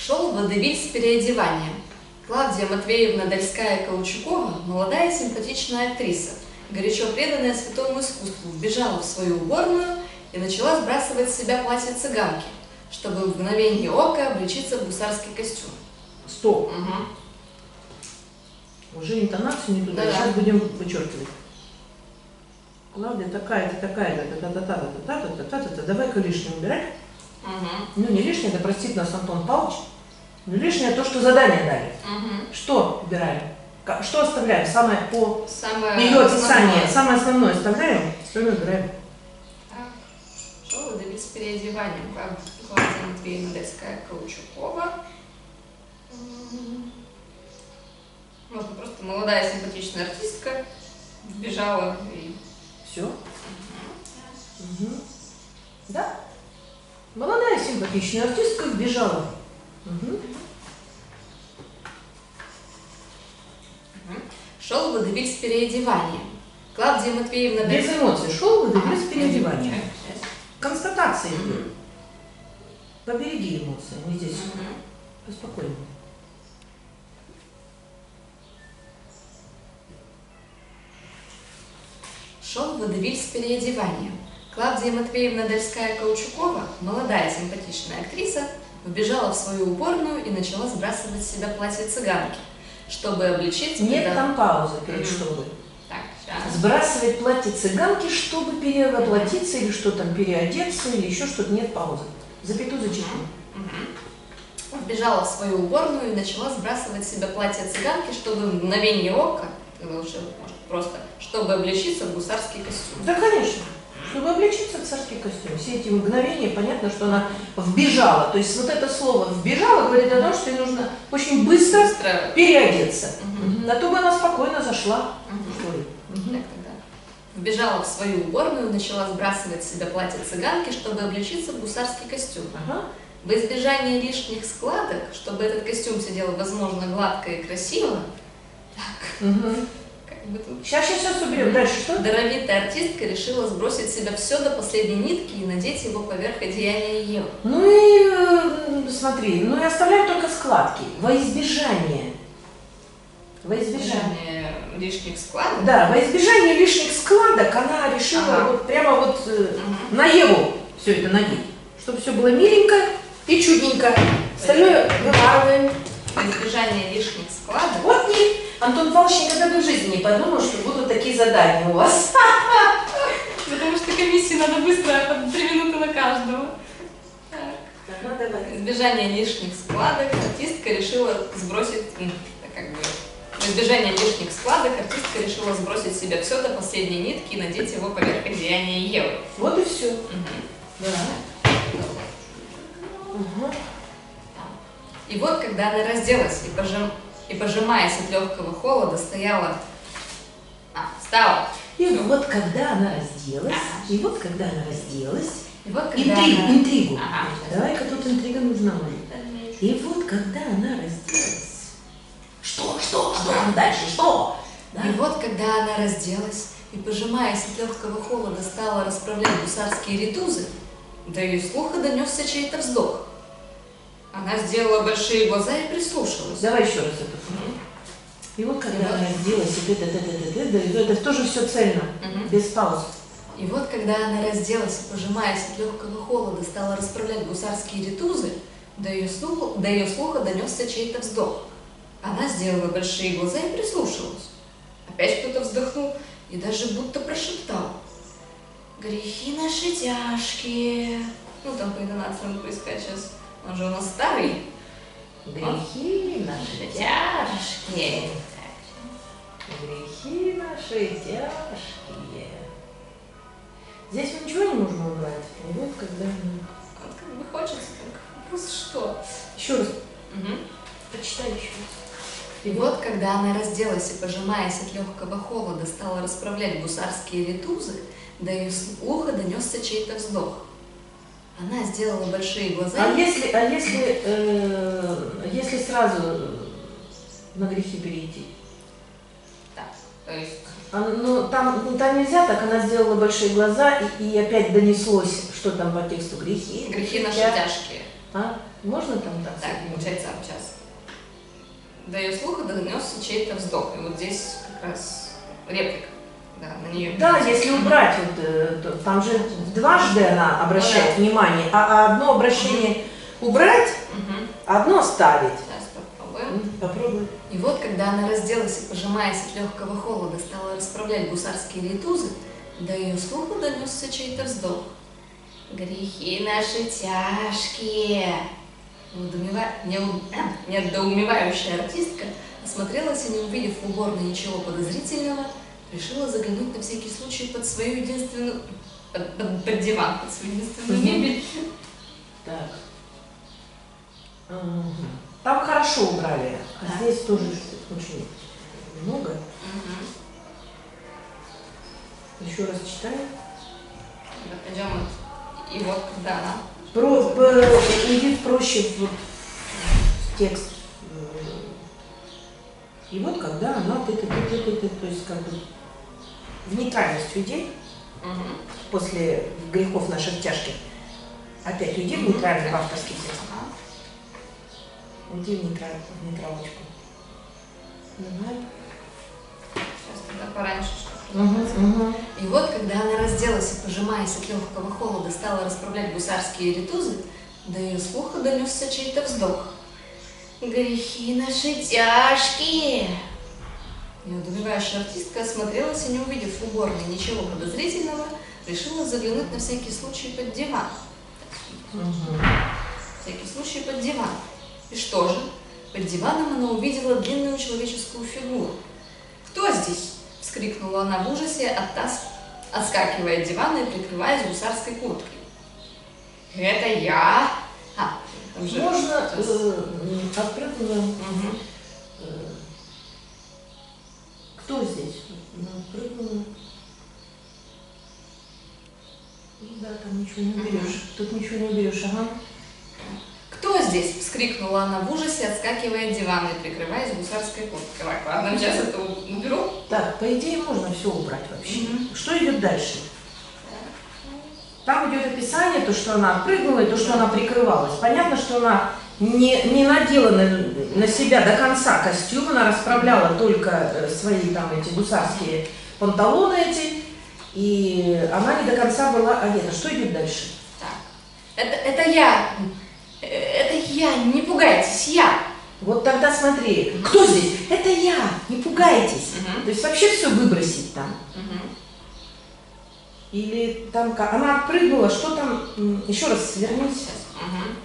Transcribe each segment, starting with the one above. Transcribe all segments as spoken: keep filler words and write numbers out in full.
Шел водевиль с переодеванием. Клавдия Матвеевна Дольская-Каучукова, молодая симпатичная актриса, горячо преданная святому искусству, вбежала в свою уборную и начала сбрасывать с себя платье цыганки, чтобы в мгновение ока облачиться в гусарский костюм. Стоп. Угу. Уже интонацию не туда, Да-да. сейчас будем вычеркивать. Клавдия такая-то, такая-то, та-та-та-та-та-та-та-та-та-та. Давай-ка лишнее убирать. Угу. Ну не лишнее, да простит нас Антон Павлович. Но лишнее то, что задание дали. Угу. Что убираем? Ка- Что оставляем? Самое по Самое ее описание. основное. Самое основное оставляем, остальное убираем. Так. Шел водевиль с переодеванием. Клав- Клавдия Матвеевна Дольская-Каучукова. М. Вот, ну, просто молодая симпатичная артистка вбежала и... Все. Угу. Да? Молодая симпатичная артистка вбежала. Угу. Шел водевиль с переодеванием. Клавдия Матвеевна Без Дольская... эмоций. Шел водевиль Ага. с переодеванием. Сейчас. Констатации. Мгм. Побереги эмоции. Мы здесь Мгм. поспокойнее. Шел водевиль с переодеванием. Клавдия Матвеевна Дольская-Каучукова, молодая симпатичная актриса, вбежала в свою уборную и начала сбрасывать с себя платье цыганки, чтобы облегчить... Нет когда- там паузы перед Мгм. чтобы. Так, сейчас. Сбрасывать платье цыганки, чтобы перевоплотиться или что там, переодеться или еще что-то. Нет паузы. Запятую зачеркну. Мгм. Вбежала в свою уборную и начала сбрасывать с себя платье цыганки, чтобы в мгновение ока, или лучше, может, просто, чтобы облачиться в гусарский костюм. Да, конечно. Чтобы облачиться в царский костюм. Все эти мгновения, понятно, что она вбежала. То есть вот это слово «вбежала» говорит о том, что ей нужно очень быстро Быстро. переодеться. Мгм. На то бы она спокойно зашла. Мгм. Ой. Мгм. Так, тогда. Вбежала в свою уборную и начала сбрасывать с себя платье цыганки, чтобы облачиться в гусарский костюм. Ага. В избежание лишних складок, чтобы этот костюм сидел, возможно, гладко и красиво, Мгм. как бы тут Сейчас, сейчас, сейчас уберем. Дальше что? даровитая артистка решила сбросить с себя все до последней нитки и надеть его поверх одеяния Евы. Ну и э, смотри, ну и оставляем только складки. Во избежание. Во избежание. Избежание лишних складок. Да, во избежание лишних складок она решила Ага. вот прямо вот э, Мгм. на Еву все это надеть. Чтобы все было миленько и чудненько. Остальное вывариваем. В избежание лишних складок. Вот не. Антон Павлович никогда бы в жизни не подумал, что будут такие задания у вас. Потому что комиссии надо быстро, по три минуты на каждого. Так. Ну, давай. В избежание лишних складок артистка решила сбросить, м, это как бы, в избежание лишних складок артистка решила сбросить с себя все до последней нитки и надеть его поверх одеяния Евы. Вот и все. Мгм. Да. Угу. И вот, когда она разделась и, пожим, и пожимаясь от легкого холода, стояла... А, встала. И Всё. вот когда она разделась, Ага. и вот когда она разделась, И вот, когда интригу, она... интригу. Ага. Давай-ка тут интрига нужна мне. И вот когда она разделась, что, что, что там дальше, что? Да? И вот, когда она разделась и, пожимаясь от легкого холода, стала расправлять гусарские ритузы, до ее слуха донесся чей-то вздох. Она сделала большие глаза и прислушалась. Давай еще раз это. И вот когда она разделась, и это, это, это, это, это, это тоже все цельно, Мгм. без пауз. И вот, когда она разделась и, пожимаясь от легкого холода, стала расправлять гусарские ритузы, до ее слуха, до ее слуха донесся чей-то вздох. Она сделала большие глаза и прислушалась. Опять кто-то вздохнул и даже будто прошептал: «Грехи наши тяжкие». Ну, там по интонациям поискать сейчас. Он же у нас старый. Грехи наши Тяжкие. Грехи наши тяжкие. Здесь мы ничего не можем убрать. И вот когда... Вот как бы хочется так. Вопрос что? Еще раз. Угу. Прочитай еще раз. И вот, когда она разделась и, пожимаясь от легкого холода, стала расправлять гусарские ритузы, до ее слуха донесся чей-то вздох. Она сделала большие глаза. А если, а если, э, если сразу на грехи перейти? Так, то есть... А, ну, там, ну, там нельзя так, она сделала большие глаза, и, и опять донеслось, что там по тексту грехи. Грехи наши тя- тяжкие. А? Можно там так? Так, соединить? получается, сейчас. До ее слуха донесся чей-то вздох. И вот здесь как раз реплика. Да, на нее. Да, если убрать, вот, э, то там же дважды она обращает внимание, а, а одно обращение убрать, Мгм. одно оставить. Сейчас попробуем. М, Попробуй. И вот, когда она разделась и, пожимаясь от легкого холода, стала расправлять гусарские ритузы, до ее слуха донесся чей-то вздох. «Грехи наши тяжкие!» Неудумева- неу- а, Недоумевающая артистка осмотрелась и, не увидев в уборной ничего подозрительного, решила заглянуть на всякий случай под свою единственную... под, под- под диван, под свою единственную Мгм. мебель. Так. Ага. Там хорошо убрали, а Да. здесь тоже очень много. Мгм. Еще раз читаем. Да, пойдем вот. И вот, когда она... Про, по- уйди проще вот в текст. И вот когда она, ты, ты, ты, ты, ты, ты, то есть как бы в нейтральность уйди, Мгм. после грехов наших тяжких. Опять уйди в Мгм. нейтральный в авторский текст. Ага. Уйди в, нейтраль, в нейтралочку. Давай. Сейчас тогда пораньше что-то. Угу, угу. И вот, когда она разделась и, пожимаясь от легкого холода, стала расправлять гусарские ритузы, до ее слуха донесся чей-то вздох. «Грехи наши тяжкие!» Неудумевающая артистка осмотрелась и, не увидев в уборной ничего подозрительного, решила заглянуть на всякий случай под диван. Угу. всякий случай под диван. И что же? Под диваном она увидела длинную человеческую фигуру. «Кто здесь?» – вскрикнула она в ужасе, оттас... отскакивая от дивана и прикрываясь гусарской курткой. «Это я!» А, там же... Можно сейчас. э, отпрыгнула. Мгм. Э, Кто здесь? Ну, Отпрыгнула. Ну да, там ничего не уберешь. Тут ничего не уберешь, ага. «Кто здесь?» – вскрикнула она в ужасе, отскакивая от дивана и прикрываясь гусарской курткой. Так, ладно, сейчас это уберу. Так, по идее можно все убрать вообще. Мгм. Что идет дальше? Там идет описание, то, что она отпрыгнула, и то, что она прикрывалась. Понятно, что она не, не надела на, на себя до конца костюм, она расправляла только э, свои там эти гусарские панталоны эти, и она не до конца была одета. Что идет дальше? Так. Это, это я. Э, Это я. Не пугайтесь, я. Вот тогда смотри, кто здесь? Это я, не пугайтесь. Мгм. То есть вообще все выбросить там. Мгм. Или там как? Она отпрыгнула, что там? М, Еще раз вернись. Сейчас. Мгм.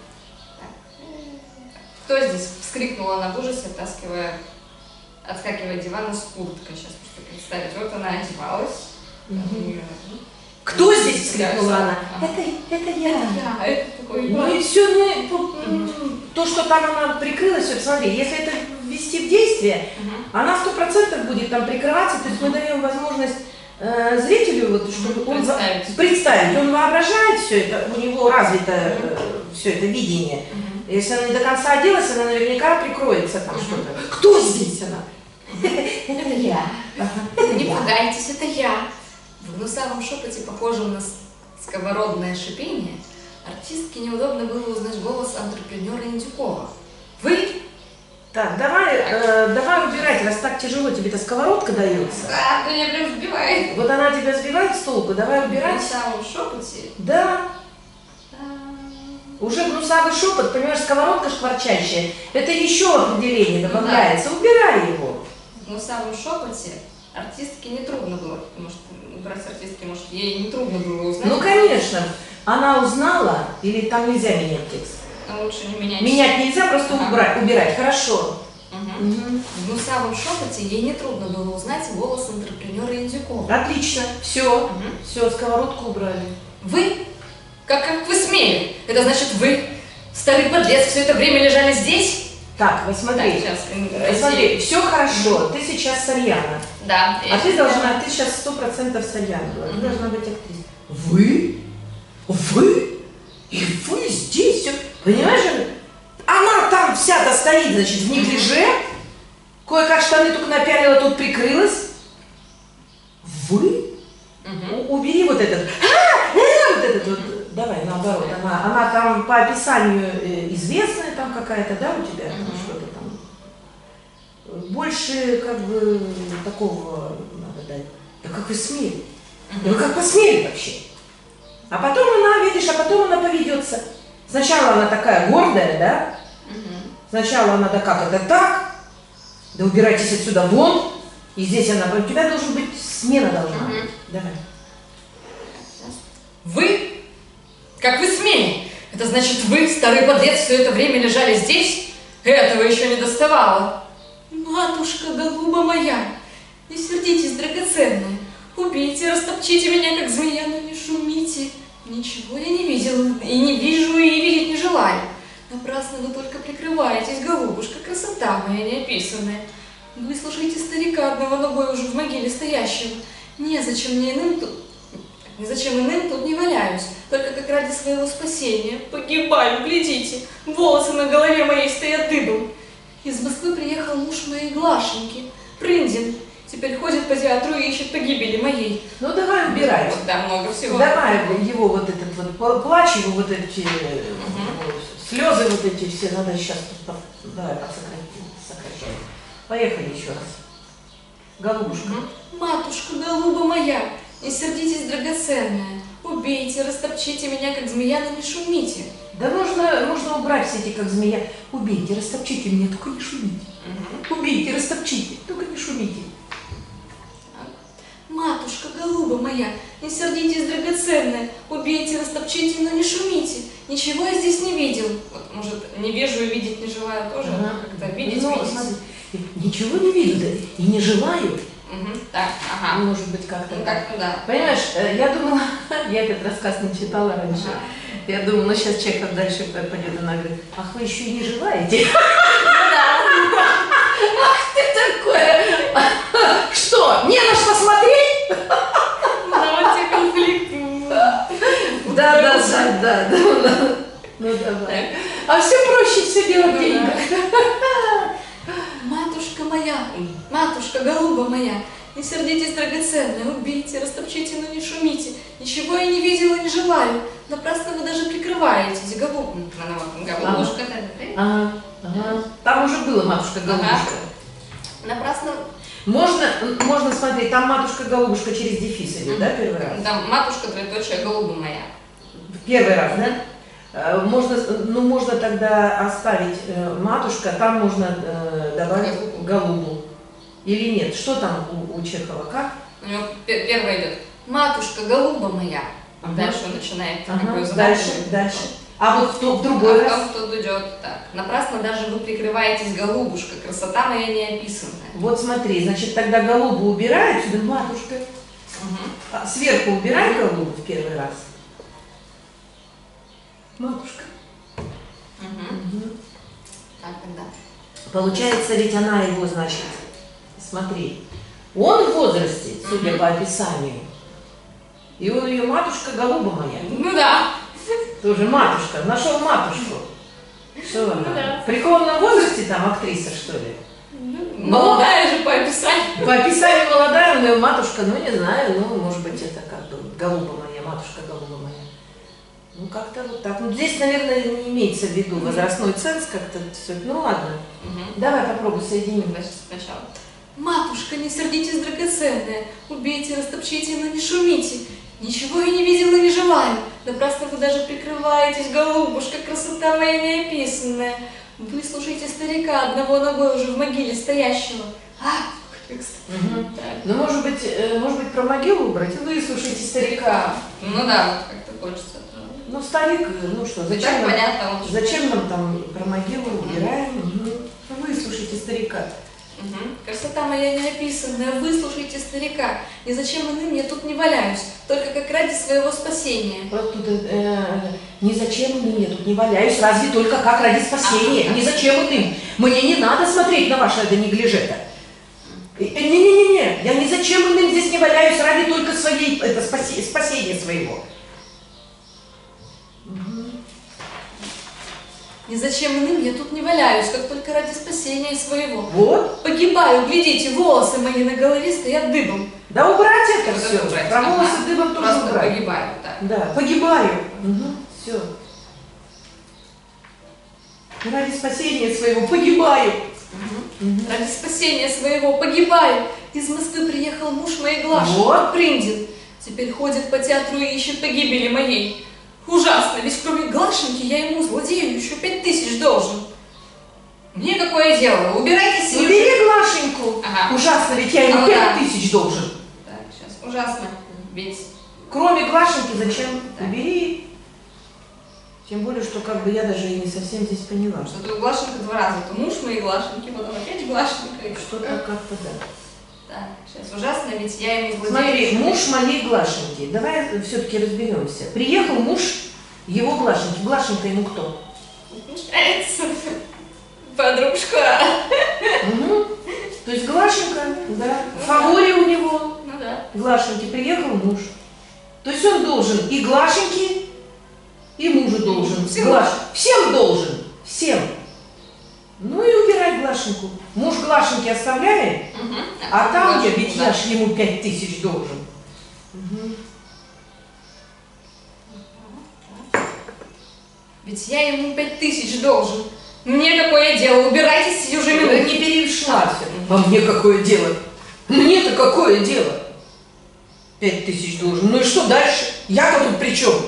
Так. Кто здесь? Вскрикнула она в ужасе, оттаскивая, отскакивая от дивана с курткой. Сейчас просто представить. Вот она одевалась. Мгм. У неё- Кто здесь? Вскрикнула она. Ага. Это, это я. Да, это такой. Ну и все, ну, и по- м, то, что там она прикрылась, вот смотри, если это ввести в действие, Мгм. она сто процентов будет там прикрываться, то есть мы даем возможность э, зрителю, вот, чтобы он во- Представить. представить, он воображает все это, у него развито все это видение. Мгм. Если она не до конца оделась, она наверняка прикроется там Мгм. что-то. Кто здесь она? Это я. Ага, Не это я. пугайтесь, это я. В гнусавом шепоте, похожем на с- сковородное шипение, артистке неудобно было узнать голос антрепренера Индюкова. «Вы?» Так, давай, э, давай убирать, раз так тяжело, тебе эта сковородка дается. Да, ты меня прям сбивает. Вот она тебя сбивает с толку, давай В убирать. гнусавом шепоте. Да, Да. уже гнусавый шепот, понимаешь, сковородка шкварчащая, это еще определение добавляется, убирай его. В гнусавом шепоте артистке нетрудно было, потому что убрать артистки, может, ей нетрудно было узнать. Ну, конечно, она узнала, или там нельзя менять текст? Но лучше не менять. Менять нельзя, просто Ага. убрать, убирать, хорошо. Мгм. Мгм. В гнусавом шепоте ей нетрудно было узнать голос антрепренера Индюкова. Отлично, все, Мгм. все, сковородку убрали. Вы? Как, как вы смели? Это значит, вы, старый подлец, все это время лежали здесь? Так, вот Так, смотри, сейчас. э, смотри, все хорошо, ты сейчас Сарьяна, Да. я а ты сейчас- должна, ты сейчас сто процентов Сарьяна была, ты Мгм. должна быть актрисой. Вы? Вы? И вы здесь? Всё- Понимаешь? Она там вся-то стоит, значит, в неглиже, кое-как штаны только напялила, тут прикрылась. Вы? Мгм. У- убери вот этот, а, э, вот этот вот, давай наоборот. Она, она там по описанию известная там какая-то, да, у тебя? Мгм. Что-то там. Больше как бы такого надо дать. Да как вы смели? Да вы как посмели вообще? А потом она, видишь, а потом она поведется. Сначала она такая гордая, да? Мгм. Сначала она, да как это так? Да убирайтесь отсюда вон. И здесь она, у тебя должен быть, смена должна Мгм. быть. Давай. Вы? Как вы смели? Это значит, вы, старый подлец, все это время лежали здесь? Этого еще не доставало. Матушка голуба моя, не сердитесь, драгоценная. Убейте, растопчите меня, как змея, но не шумите. Ничего я не видела, и не вижу, и видеть не желаю. Напрасно вы только прикрываетесь, голубушка, красота моя неописанная. Выслушайте старика, одного ногой уже в могиле стоящего. Незачем мне иным тут... Незачем иным тут не валяюсь, только как ради своего спасения. Погибаю, глядите, волосы на голове моей стоят дыбом. Из Москвы приехал муж моей Глашеньки, Прындин. Теперь ходит по театру и ищет погибели моей. Ну давай убирай. Вот, да, много всего. Давай его вот этот вот пла- плач, его вот эти Мгм. слезы вот эти все, надо сейчас по- давай посократим, сокращаем. Поехали еще раз. Голубушка. Мгм. Матушка, голуба моя, не сердитесь, драгоценная. Убейте, растопчите меня, как змея, но не шумите. Да можно, можно убрать все эти, как змея. Убейте, растопчите меня, только не шумите. Мгм. Убейте, растопчите, только не шумите. Матушка, голуба моя, не сердитесь, драгоценная, убейте, растопчите, но не шумите. Ничего я здесь не видел. Вот, может, не вижу и видеть не желаю тоже, Ага. как-то видеть, Ну, видеть. смотри, ничего не видно и не желаю. Мгм. Так, ага. Может быть, как-то. Ну, как-то да. Понимаешь, э, я думала, я этот рассказ не читала раньше. Ага. Я думала, ну сейчас Чехов дальше пойдет, она говорит, ах, вы еще и не желаете? Ах ты такое! Что, не на что смотреть? Давайте конфликт. Да, да, да, да, да. Ну давай. А все проще, все дело в деньгах. Матушка моя, матушка, голуба моя, не сердитесь, драгоценная, убейте, растопчите, но не шумите. Ничего я не видела и не желаю. Напрасно вы даже прикрываетесь, голуб... голубушка. Ага, ага. Там уже было матушка-голубушка. Напрасно... Можно, можно смотреть, там матушка-голубушка через дефис идет, да, первый раз? Там матушка, троеточие, голуба моя. Первый раз, да? Э, Можно, ну, можно тогда оставить э, матушка, там можно э, добавить Голубу. голубу. Или нет? Что там у, у Чехова? Как? У него пе- первое идет. Матушка, голуба моя. Ага. Дальше он начинает Ага, такой дальше, задумчивый. дальше. А вот кто в А другой раз? потом тут идет так. Напрасно даже вы прикрываетесь, голубушка, красота моя неописанная. Вот смотри, значит, тогда голубу убирай отсюда, матушка. Мгм. А сверху убирай голубу в первый раз. Матушка. Мгм. Мгм. Так, тогда. Получается, ведь она его, значит, смотри, он в возрасте, судя Мгм. по описанию, и он ее матушка голуба моя. Ну да. Тоже матушка, нашел матушку. Что она? Ну да. В преклонном возрасте там актриса, что ли? Молодая же по описанию. По описанию молодая, у нее матушка, ну не знаю, ну может быть это как бы голуба моя, матушка голуба моя. Ну как-то вот так. Ну здесь, наверное, не имеется в виду возрастной ценз как-то все. Ну ладно. Мгм. Давай попробуй соединим. Значит, сначала. Матушка, не сердитесь, драгоценная, убейте, растопчите, но не шумите. Ничего я не видела и не желаю. Напрасно вы даже прикрываетесь, голубушка, красота моя неописанная. Выслушайте старика, одного ногой уже в могиле стоящего. А, текст. Мгм. Так. Ну, может быть, э, может быть, про могилу убрать? Выслушайте старика. Ну да, вот как-то хочется. Ну, старик, э, ну что, Так зачем нам, понятно. он же- зачем нам там про могилу убираем? Мгм. Выслушайте старика. Мгм. Красота моя неописанная, выслушайте старика. Ни зачем иным я тут не валяюсь, только как ради своего спасения. Вот тут э, ни зачем иным я тут не валяюсь, разве только как ради спасения. Ага. Ни зачем иным. Мне не надо смотреть на ваше это неглижето. Э, э, Не-не-не-не, я ни зачем иным здесь не валяюсь, ради только своей, это спаси- спасения своего. Ни зачем иным я тут не валяюсь, как только ради спасения своего. Вот. Погибаю, глядите, волосы мои на голове стоят дыбом. Да убрать это Вот все. это убрать. Про волосы Ага. дыбом тоже Просто убрать. погибаю, так. Да, погибаю. Угу. Все. Ради спасения своего погибаю. Угу. Угу. Ради спасения своего погибаю. Из Москвы приехал муж моей Глаши, Вот. Приндин. Теперь ходит по театру и ищет погибели моей. Ужасно, ведь кроме Глашеньки я ему, злодею, еще пять тысяч должен. Мне какое дело? Убирайтесь и... Убери Глашеньку. Ага. Ужасно, ведь я ему Ну пять да. тысяч должен. Так, сейчас. Ужасно. Ведь... Кроме Глашеньки зачем? Так. Убери. Тем более, что как бы я даже и не совсем здесь поняла. Что тут Глашенька два раза. То муж моей Глашеньки, потом опять Глашенька. и Что-то как-то да. Так, сейчас. Ужасно, ведь я ему, злодею... Смотри, еще муж моей Глашеньки. Давай все-таки разберемся. Приехал муж его Глашеньки. Глашенька ему кто? Получается, подружка. Угу. То есть Глашенька, да. В фаворе у него. Ну да. Глашеньки приехал муж. То есть он должен и Глашеньке, и мужу должен. Всем. Глаш... Всем должен. Всем. Ну и убирай Глашеньку. Муж Глашеньки оставляет, Угу. а там я, ведь да. я ж ему пять тысяч должен. Угу. Ведь я ему пять тысяч должен. Мне какое дело? Убирайтесь сию же Ты минуту. не перешла все. А мне какое дело? Мне-то какое дело? Пять тысяч должен. Ну и что дальше? Я-то тут при чем?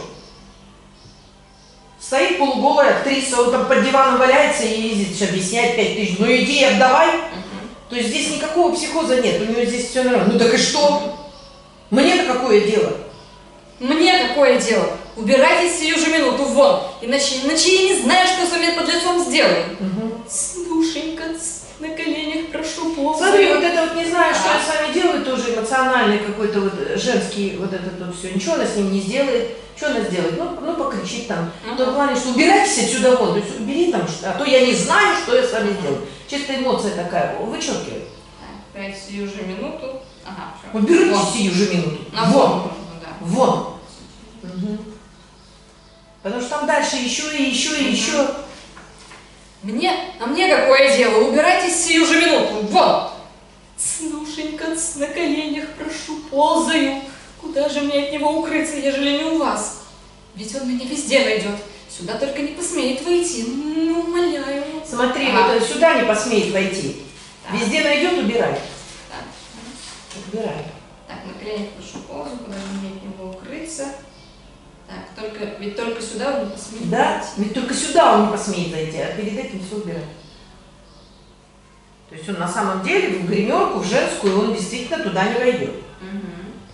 Стоит полуголая актриса, он там под диваном валяется и ездит, объясняет пять тысяч. Ну иди и отдавай. Угу. То есть здесь никакого психоза нет, у нее здесь все нормально. Ну так и что? Мне-то какое дело? Мне какое дело? Убирайтесь сию же минуту вон, иначе, иначе я не знаю, что с вами подлецом сделаю. Угу. Душенька, на коленях прошу ползай. Смотри, вот это вот не знаю, что Ага. я с вами делаю, тоже эмоциональный какой-то вот женский вот этот вот все. Ничего она с ним не сделает. Что она сделает? Ну, ну покричит там. В том плане, что убирайтесь отсюда вон. То есть убери там, что- а то я не знаю, что я с вами сделаю. Чисто эмоция такая, вычеркивай. Так, пять сию же минуту. Ага, все. Уберите сию же минуту. На Вон. вон можно, да. Вон. Угу. Потому что там дальше еще и еще и Мгм. еще. Мне? А мне какое дело? Убирайтесь сию же минуту. Вон! Снушенька, на коленях прошу, ползаю. Куда же мне от него укрыться, ежели не у вас? Ведь он меня везде найдет. Сюда только не посмеет войти. Ну, умоляю. Смотри, Ага. вот сюда не посмеет войти. Так. Везде найдет, убирай. Так, Убирай. так, на коленях прошу ползу, куда же мне от него укрыться? Так, только, ведь только сюда он не посмеет Да? войти. Ведь только сюда он не посмеет зайти, а перед этим все убирай. То есть он на самом деле в гримерку, в женскую, он действительно туда не войдет. Угу.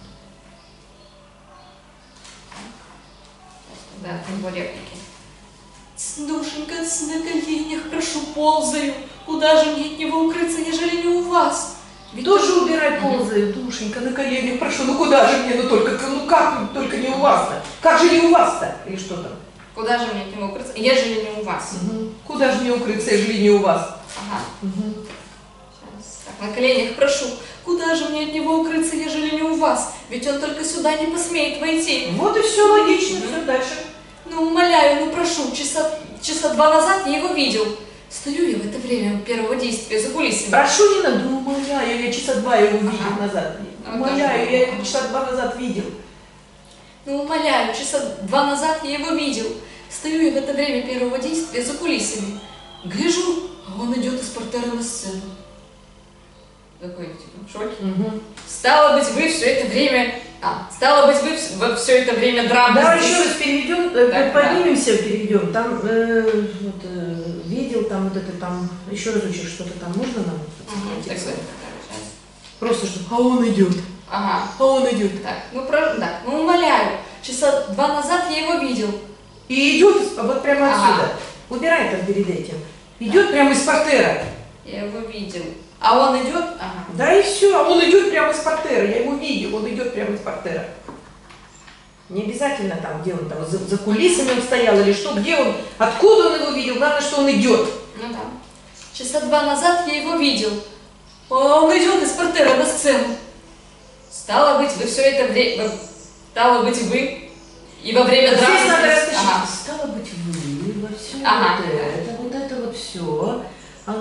Да, его реплики. Душенька, на коленях прошу, ползаю. Куда же мне от него укрыться, ежели не у вас? Ведь Тоже только- убирай, ползай, душенька, на коленях прошу. Ну куда же мне, ну только, ну как, только не у вас-то? Как же не у вас-то? Или что там? Куда же мне от него укрыться, ежели не у вас? Угу. Куда же мне укрыться, если не у вас? Ага. Угу. Сейчас. Так, на коленях прошу. Куда же мне от него укрыться, ежели не у вас? Ведь он только сюда не посмеет войти. Вот и все логично, все дальше. Ну, умоляю, ну прошу, часа, часа два назад я его видел. Стою я в это время первого действия за кулисами. Прошу, не надо, ну умоляю, я часа два его видел Ага. назад. Ну, Умоляю, тоже я было. его часа два назад видел. Ну, умоляю, часа два назад я его видел. Стою я в это время первого действия за кулисами. Гляжу, а он идет из портера на сцену. Такой, типа, в шоке. Угу. Стало быть, вы все это время... А, стало быть, вы все это время драмы Давай здесь. еще раз переведем, э, Так, поднимемся, переведем. Там э, вот, э, видел, там вот это там, еще разочек что-то там можно нам? Мгм, так, Типа, так, так, сейчас. просто что, а он идет, Ага. а он идет. Так, ну, про... да, ну, умоляю. Часа два назад я его видел. И идет вот прямо Ага. отсюда. Убирай там перед этим. Идет прямо из портера. Я его видел. А он идет? Ага. Да и все, а он идет прямо из портера. Я его видел, он идет прямо из портера. Не обязательно там, где он там, за, за кулисами он стоял или что, где он, откуда он его видел, главное, что он идет. Ну да. Часа два назад я его видел. А он идет из портера на сцену. Стало быть, вы все это время... Стало быть, вы... И во время Здесь драмы... надо здесь- растащить. Ага. Стало быть, вы во все Ага. вот это, вот это вот все. Она, значит,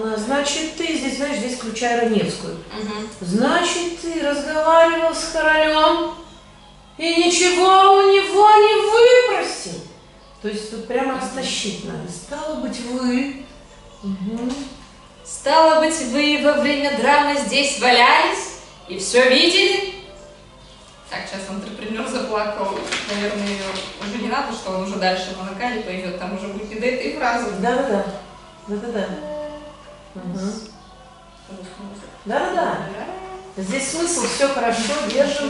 Значит, ты здесь, знаешь, здесь включай Раневскую. Угу. Значит, ты разговаривал с королем и ничего у него не выпросил. То есть тут прямо растащить надо. Стало быть, вы... Угу. Стало быть, вы во время драмы здесь валялись и все видели? Так, сейчас антрепренер заплакал. Наверное, ее уже не надо, что он уже дальше на накале пойдет. Там уже будет не до этой фразы. Да-да-да. Да-да-да. Угу. Да-да-да. Здесь смысл, все хорошо, держим.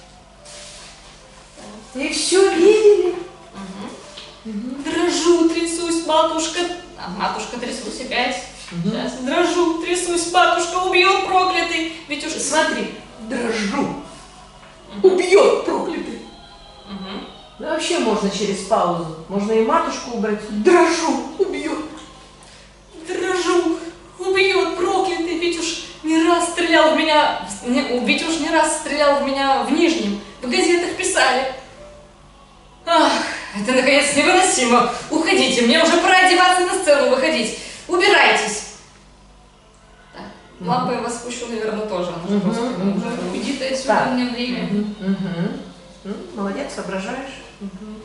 И все видели. Угу. Угу. Дрожу, трясусь, матушка. А, матушка, трясусь опять. Угу. Сейчас дрожу, трясусь, матушка, убьет проклятый. Ведь уж смотри, дрожу. Угу. Убьет проклятый. Угу. Да вообще можно через паузу. Можно и матушку убрать. Дрожу, убьет. Дрожу, убьет проклятый. Ведь уж не раз стрелял в меня, ведь уж не раз стрелял в меня в Нижнем. В газетах писали. Ах, это наконец невыносимо. Уходите, мне уже пора одеваться, на сцену выходить. Убирайтесь. Так, mm-hmm. лампу я вас спущу, наверное, тоже. Она mm-hmm. просто mm-hmm. уйдите отсюда, так. У меня время. Mm-hmm. Mm-hmm. Mm-hmm. Молодец, соображаешь. Mm-hmm.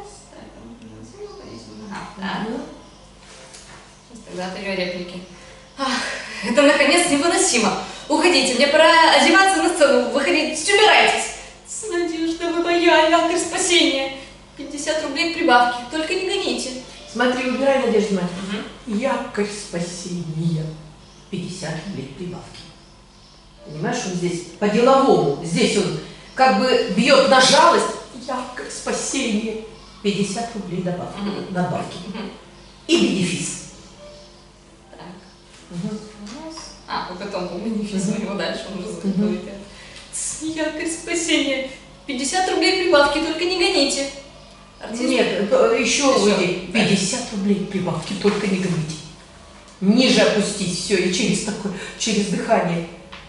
Ага, да. Mm-hmm. Сейчас тогда от ее реплики. Ах, это наконец невыносимо. Уходите, мне пора одеваться, на сцену выходить. Убирайтесь. Надежда, вы моя, якорь спасения. пятьдесят рублей прибавки, только не гоните. Смотри, убирай, Надежда моя. Угу. Якорь спасения. пятьдесят рублей прибавки. Понимаешь, он здесь по-деловому. Здесь он как бы бьет на жалость. Якорь спасения. пятьдесят рублей добавки. Угу. Добавки. Угу. И бенефис. Так. Угу. А, вот потом был бенефис у него дальше, он уже закрывает. Угу. Якорь спасения. пятьдесят рублей прибавки, только не гоните. Артист... Нет, еще выйди. пятьдесят рублей прибавки, только не гоните. Ниже опустить все и через такое, через дыхание.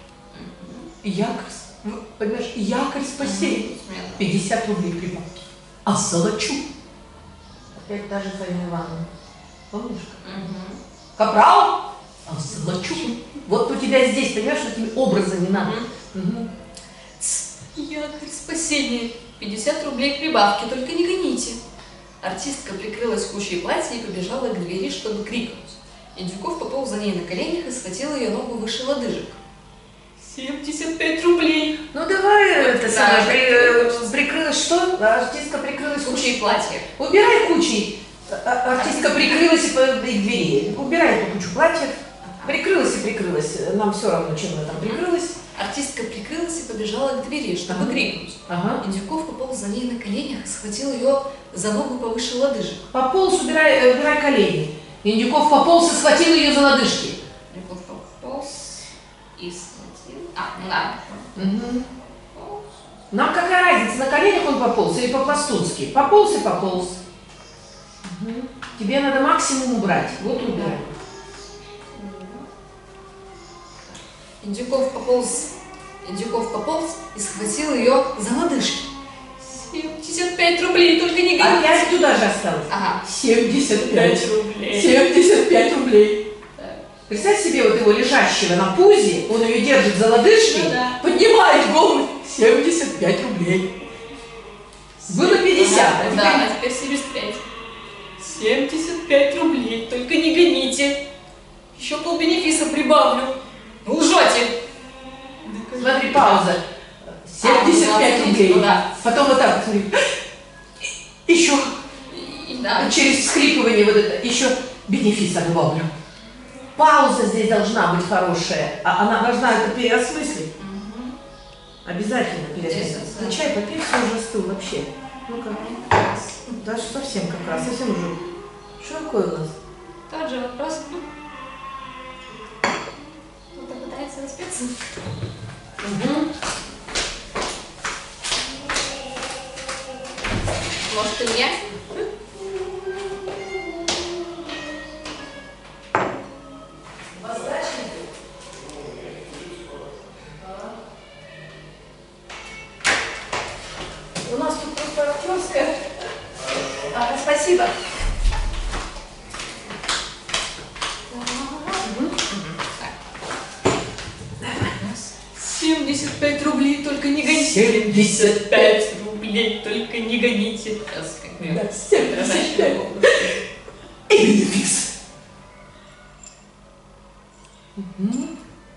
Якорь, понимаешь, якорь спасения. пятьдесят рублей прибавки. А золочу. Опять та же Фаина Ивановна. Помнишь? Угу. Капрал? А золочу. Вот у тебя здесь, понимаешь, этими образами надо. Угу. Угу. Якорь спасения. пятьдесят рублей прибавки, только не гоните. Артистка прикрылась кучей платья и побежала к двери, чтобы крикнуть. Индюков пополз за ней на коленях и схватил ее ногу выше лодыжек. семьдесят пять рублей. Ну давай, вот, это да, самое, при, прикрылась что? Артистка прикрылась кучей платья. Убирай кучей. Артистка прикрылась и к двери. Убирай эту кучу платьев. Прикрылась и прикрылась. Нам все равно, чем она там прикрылась. Артистка прикрылась и побежала к двери, чтобы ага. крикнуть. Ага. Индюков пополз за ней на коленях и схватил ее за ногу повыше лодыжек. Пополз, убирай, убирай колени. Индюков пополз и схватил ее за лодыжки. Индюков пополз и схватил... А, ну да. Угу. Нам какая разница, на коленях он пополз или по-пластунски? Пополз и пополз. Угу. Тебе надо максимум убрать. Вот убирай. Индюков пополз, Индюков пополз и схватил ее за лодыжки. семьдесят пять рублей, только не гоните. Опять туда же осталось. Ага. семьдесят пять рублей. семьдесят пять рублей. Так. Представь себе вот его лежащего на пузе, он ее держит за лодыжки, ну, да. Поднимает голову. семьдесят пять рублей. Было пятьдесят. Ага, а, да, теперь... а теперь семьдесят пять. семьдесят пять рублей, только не гоните. Еще полбенефиса прибавлю. Лжете! Смотри, пауза. семьдесят пять рублей. Ну, да. Потом вот так, смотри. Еще. Да. Через всхлипывание вот это. Еще бенефиса добавлю. Пауза здесь должна быть хорошая. А она должна это переосмыслить. Угу. Обязательно переосмыслить. Да. Чай попей, все уже остыл вообще. Ну-ка. Даже совсем как раз. Совсем уже. Что такое у нас? Тот же вопрос. Пытается распеться. Угу. Может, и мне? У нас тут просто актерская. Ага, спасибо. Угу. пять рублей, только не гоните. семьдесят пять рублей, только не гоните. Сейчас как Да, бы семьдесят пять. И бенефис. Мгм.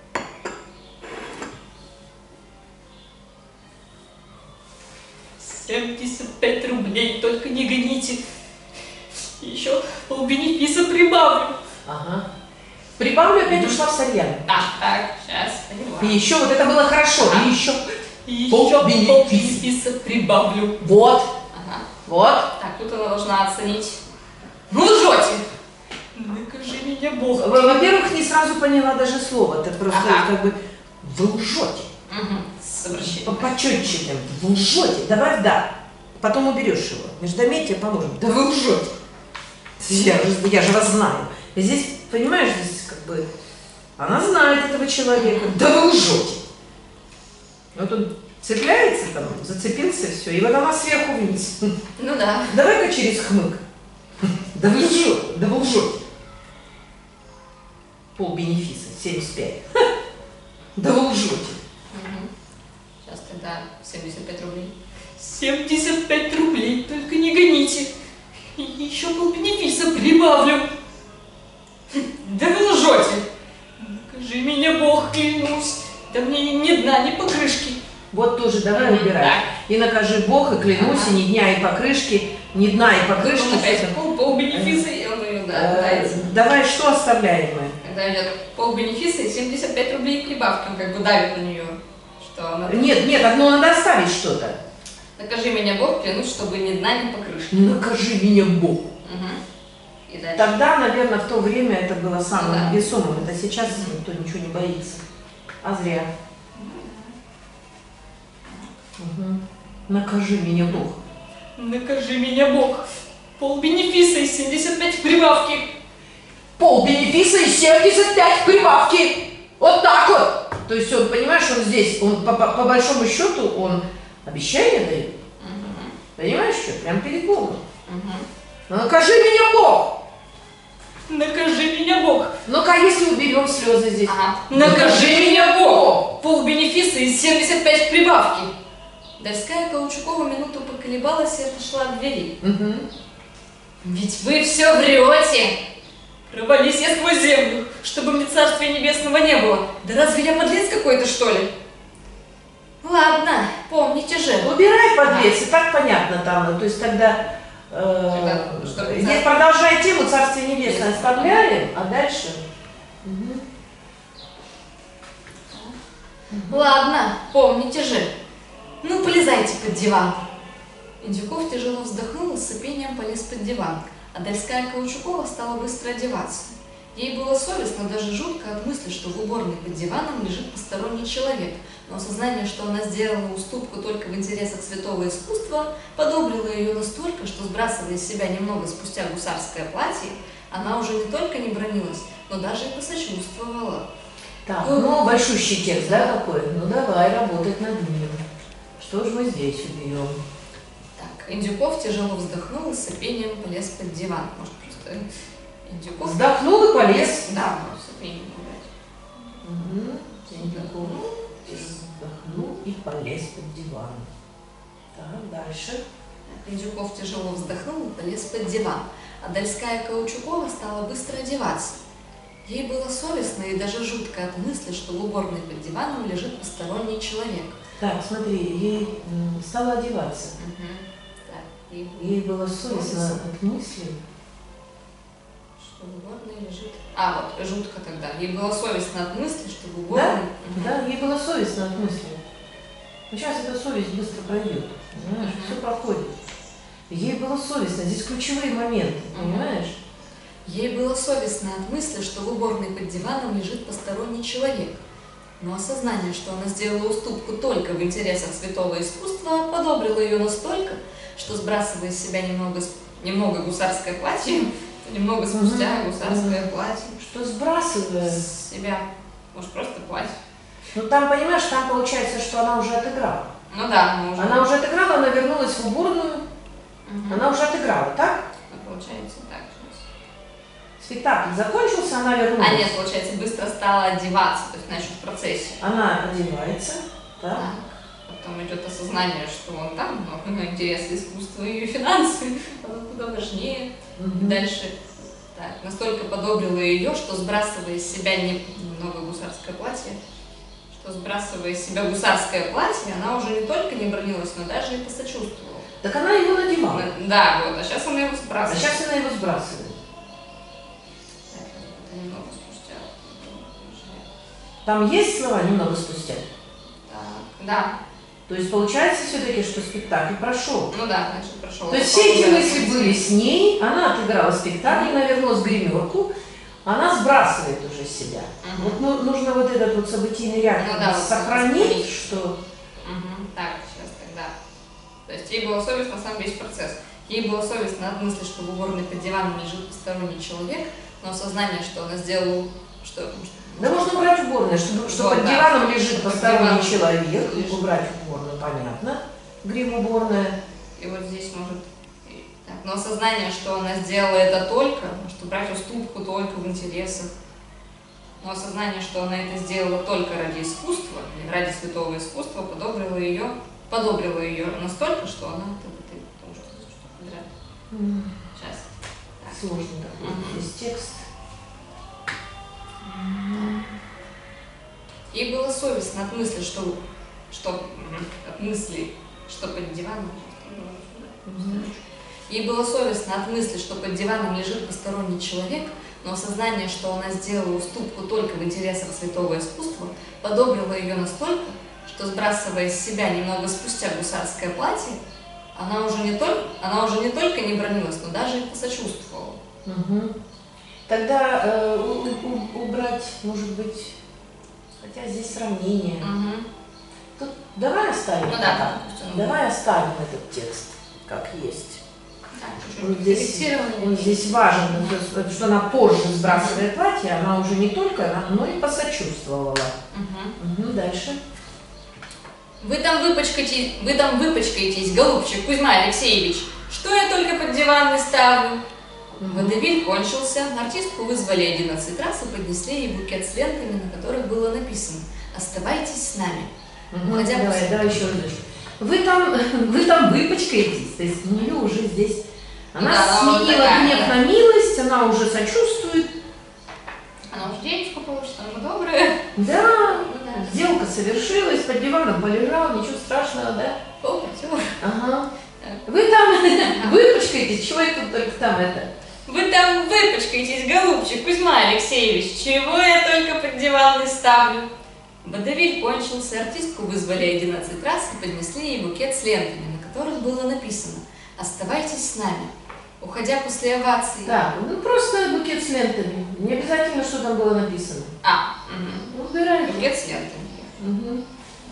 семьдесят пять рублей, только не гоните. Еще полбенефиса прибавлю. Ага. Прибавлю, опять ушла в Сальян. Так, так, сейчас, И понимаю. еще, вот это было хорошо, Ага. и еще. И еще полбенефиса. полбенефиса прибавлю. Вот, Ага. вот. Так, тут она должна оценить. Ну, лжете! Накажи меня, Бог. Во- Во-первых, не сразу поняла даже слово. Ты просто Ага. как бы вы лжете. Угу. С обращением. Почетче там. Вы лжете. Добавь да. Потом уберешь его. Междометие поможем. Да вы лжете. Я, же- я же вас знаю. И здесь, понимаешь, здесь как бы она знает этого человека. Да вы лжете. Вот он цепляется там, зацепился, все. И вот она сверху вниз. Ну да. Давай-ка через хмык. Да вы лжете. Да вы лжете. Пол бенефиса, семьдесят пять. Да вы лжете. Угу. Сейчас тогда семьдесят пять рублей. семьдесят пять рублей, только не гоните. И еще полбенефиса прибавлю. Да вы лжете. Накажи меня, Бог, клянусь. Да мне ни дна, ни покрышки. Вот тоже давай Мгм, убирай. так. И накажи Бог, и клянусь, Ага. и ни дня, и покрышки, ни дна, и покрышки. Потом что опять там. пол, полбенефиса, и он ее, да, Э, нравится. Давай что оставляем мы? Когда идет полбенефиса и семьдесят пять рублей прибавки, он как бы давит на нее. Что она... Нет, нет, одно надо оставить что-то. Накажи меня, Бог, клянусь, чтобы ни дна, ни покрышки. Накажи меня Бог. Угу. И дальше. Тогда, наверное, в то время это было самым Да. весомым. Это сейчас никто ничего не боится. А зря. Угу. Накажи меня Бог. Накажи меня, Бог. Полбенефиса и семьдесят пять прибавки. Пол бенефиса и семьдесят пять прибавки. Вот так вот. То есть он, понимаешь, он здесь, он по, по- по большому счету, он обещание дает. Угу. Понимаешь, что? Прям перед Богом. Угу. Ну, накажи меня Бог. Накажи меня, Бог. Ну-ка, если уберем слезы здесь. Ага. Накажи меня, Бог. Полбенефиса и семьдесят пять прибавки. Дольская Каучукова минуту поколебалась и отошла от двери. Угу. Ведь вы все врете. Провались я сквозь землю, чтобы мне царствия небесного не было. Да разве я подлец какой-то, что ли? Ладно, помните же. Убирай подлец, и так понятно там. Ну, то есть тогда... э, Тогда что, здесь царь- продолжая тему Царствие Небесное оставляем, а дальше... Мгм. Ладно, помните же. Ну, полезайте под диван. Индюков тяжело вздохнул и с сопением полез под диван, а Дольская Каучукова стала быстро одеваться. Ей было совестно, даже жутко от мысли, что в уборной под диваном лежит посторонний человек, но осознание, что она сделала уступку только в интересах святого искусства, подобрило ее настолько, что, сбрасывая из себя немного спустя гусарское платье, она уже не только не бронилась, но даже и посочувствовала. Так, ну, большущий текст, да, такой? Ну, давай работать над ним. Что же мы здесь уберем? Так, Индюков тяжело вздохнул и с сопением полез под диван. Может, просто Индюков... Вздохнул и полез. Да, может, сопением убрать. Угу. Индюков вздохнул и полез под диван. Так, дальше. Так, Индюков тяжело вздохнул и полез под диван, а Дольская Каучукова стала быстро одеваться. Ей было совестно и даже жутко от мысли, что в уборной под диваном лежит посторонний человек. Так, смотри, ей м, стало одеваться. Угу. Так, ей, Ей было совестно от мысли. что в уборной лежит... А, вот, жутко тогда. Ей было совестно от мысли, что в уборной... Мгм. Да, ей было совестно от мысли. Но сейчас эта совесть быстро пройдет. Понимаешь, Мгм. все проходит. Ей было совестно. Здесь ключевые моменты, Мгм. понимаешь? Ей было совестно от мысли, что в уборной под диваном лежит посторонний человек. Но осознание, что она сделала уступку только в интересах святого искусства, подобрило ее настолько, что, сбрасывая из себя немного, с- немного гусарское платье, немного спустя Мгм. гусарское Мгм. платье, Что сбрасывая. с себя, может, просто платье. Ну там, понимаешь, там получается, что она уже отыграла. Ну да, мы уже... Она уже отыграла, она вернулась в уборную, Мгм. она уже отыграла, так? Ну, получается так. Спектакль закончился, она вернулась. А нет, получается, быстро стала одеваться, то есть, значит, в процессе. Она одевается, Так. Потом идет осознание, что он там, но интересы искусства и финансы, оно куда важнее. Угу. Дальше так, настолько подобрила ее, что сбрасывая с себя не новое гусарское платье, что сбрасывая с себя гусарское платье, она уже не только не бронилась, но даже и посочувствовала. Так она его надевала. Да, вот, а сейчас она его сбрасывает. А сейчас она его сбрасывает. Так, это немного спустя. Там есть слова «немного спустя»? Так, да. То есть получается все-таки, что спектакль прошел. Ну да, значит, прошел. То есть все эти мысли были с ней, она отыграла спектакль, она вернулась в гримерку, она сбрасывает уже себя. Угу. Вот ну, нужно вот этот вот событийный ряд ну, да, сохранить, вот, что... Угу. Так, сейчас тогда. То есть ей было совестно сам весь процесс. Ей было совестно от мысли, что в уборной под диваном лежит посторонний человек, но осознание, что она сделала... Что, да можно убрать уборную, что, что вот, под да. диваном лежит Под посторонний диваном человек, лежит. убрать уборную, понятно, грим уборная. И вот здесь может... Так, но осознание, что она сделала это только, что брать уступку только в интересах, но осознание, что она это сделала только ради искусства, ради святого искусства, подобрило ее, подобрило ее настолько, что она... Ты, потому что что подряд. Mm. Сейчас. Так. Сложно такой Угу. здесь текст. Ей было совестно от мысли, что, что от мысли, что под диваном. Mm. Ей было совестно от мысли, что под диваном лежит посторонний человек, но осознание, что она сделала уступку только в интересах святого искусства, подобрило ее настолько, что, сбрасывая с себя немного спустя гусарское платье, она уже не только, она уже не только не бронилась, но даже и посочувствовала. Угу. Тогда э, у, у, убрать, может быть, хотя здесь сравнение. Угу. Тут давай оставим. Ну да, давай оставим этот текст как есть. Да, он, здесь, он здесь важен, что она позже сбрасывает платье, она уже не только, но и посочувствовала. Угу. Угу, дальше. Вы там выпачкаетесь, вы там выпачкаетесь, голубчик Кузьма Алексеевич. Что я только под диван не ставлю? Водевиль кончился, артистку вызвали одиннадцать раз и поднесли ей букет с лентами, на которых было написано «Оставайтесь с нами». Угу, Хотя давай, бы... давай еще раз. Вы там, вы там выпачкаетесь, то есть у нее уже здесь, она да, сменила такая, гнев да. на милость, она уже сочувствует. Она уже девочка получит, она добрая. Да, Ну, да. сделка совершилась, под диваном полежал, ничего страшного, да? Попутер. Ага. Вы там выпачкаетесь, чего это только там это? Вы там выпачкаетесь, голубчик Кузьма Алексеевич, чего я только под диван не ставлю. Водевиль кончился, артистку вызвали одиннадцать раз и поднесли ей букет с лентами, на которых было написано «Оставайтесь с нами». Уходя после овации... Так, ну просто букет с лентами, не обязательно, что там было написано. А, угу. Убираем. Букет с лентами. Угу.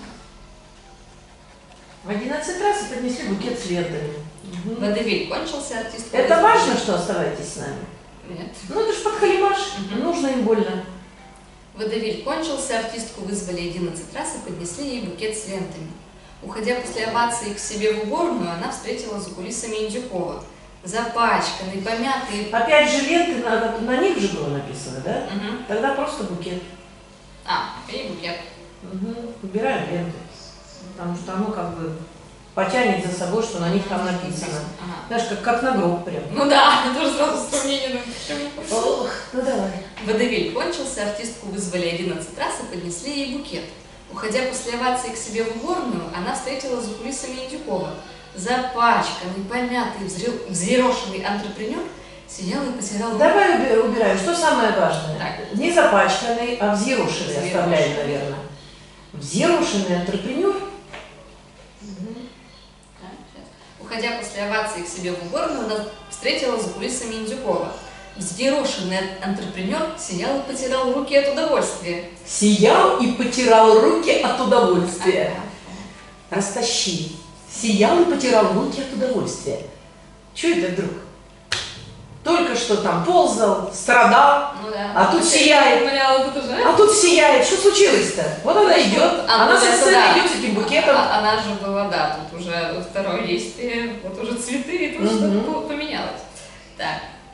одиннадцать раз и поднесли букет с лентами. Угу. Водевиль кончился, артистку Это вызвали... важно, что оставайтесь с нами? Нет. Ну это ж подхалимаш, Угу. нужно им больно. Водевиль кончился, артистку вызвали одиннадцать раз и поднесли ей букет с лентами. Уходя после овации к себе в уборную, она встретила за кулисами Индюкова. Запачканный, помятый. Опять же ленты, на, на них же было написано, да? Угу. Тогда просто букет. А, и букет. Угу. Убираем ленты, потому что оно как бы потянет за собой, что на них там написано. Ага. Знаешь, как, как на гроб прям. Ну да, это тоже сразу сравнение. Ну, Ох, ну давай. Водевиль кончился, артистку вызвали одиннадцать раз и поднесли ей букет. Уходя после овации к себе в уборную, она встретила за кулисами Индюкова. Запачканный, помятый, взъерошенный антрепренер сиял и потирал... Давай уби- убираем. Что самое важное? Так. Не запачканный, а взъерошенный Взъерошенный. оставляем, наверное. Взъерошенный антрепренер. Угу. Так, сейчас. Уходя после овации к себе в уборную, она встретила за кулисами Индюкова. Взъерошенный антрепренер сиял и потирал руки от удовольствия. Сиял и потирал руки от удовольствия. Ага. Растащи. Сиял и потирал руки от удовольствия. Чего это вдруг? Только что там ползал, страдал, Ну да. а тут Опять сияет. умоляла, тут уже. А тут сияет. Что случилось-то? Вот она идет, А, она ну, со это сцены да. идет с этим букетом. А- она же была, да, тут уже второе действие, вот уже цветы, и тут Мгм. что-то поменялось. Так, да.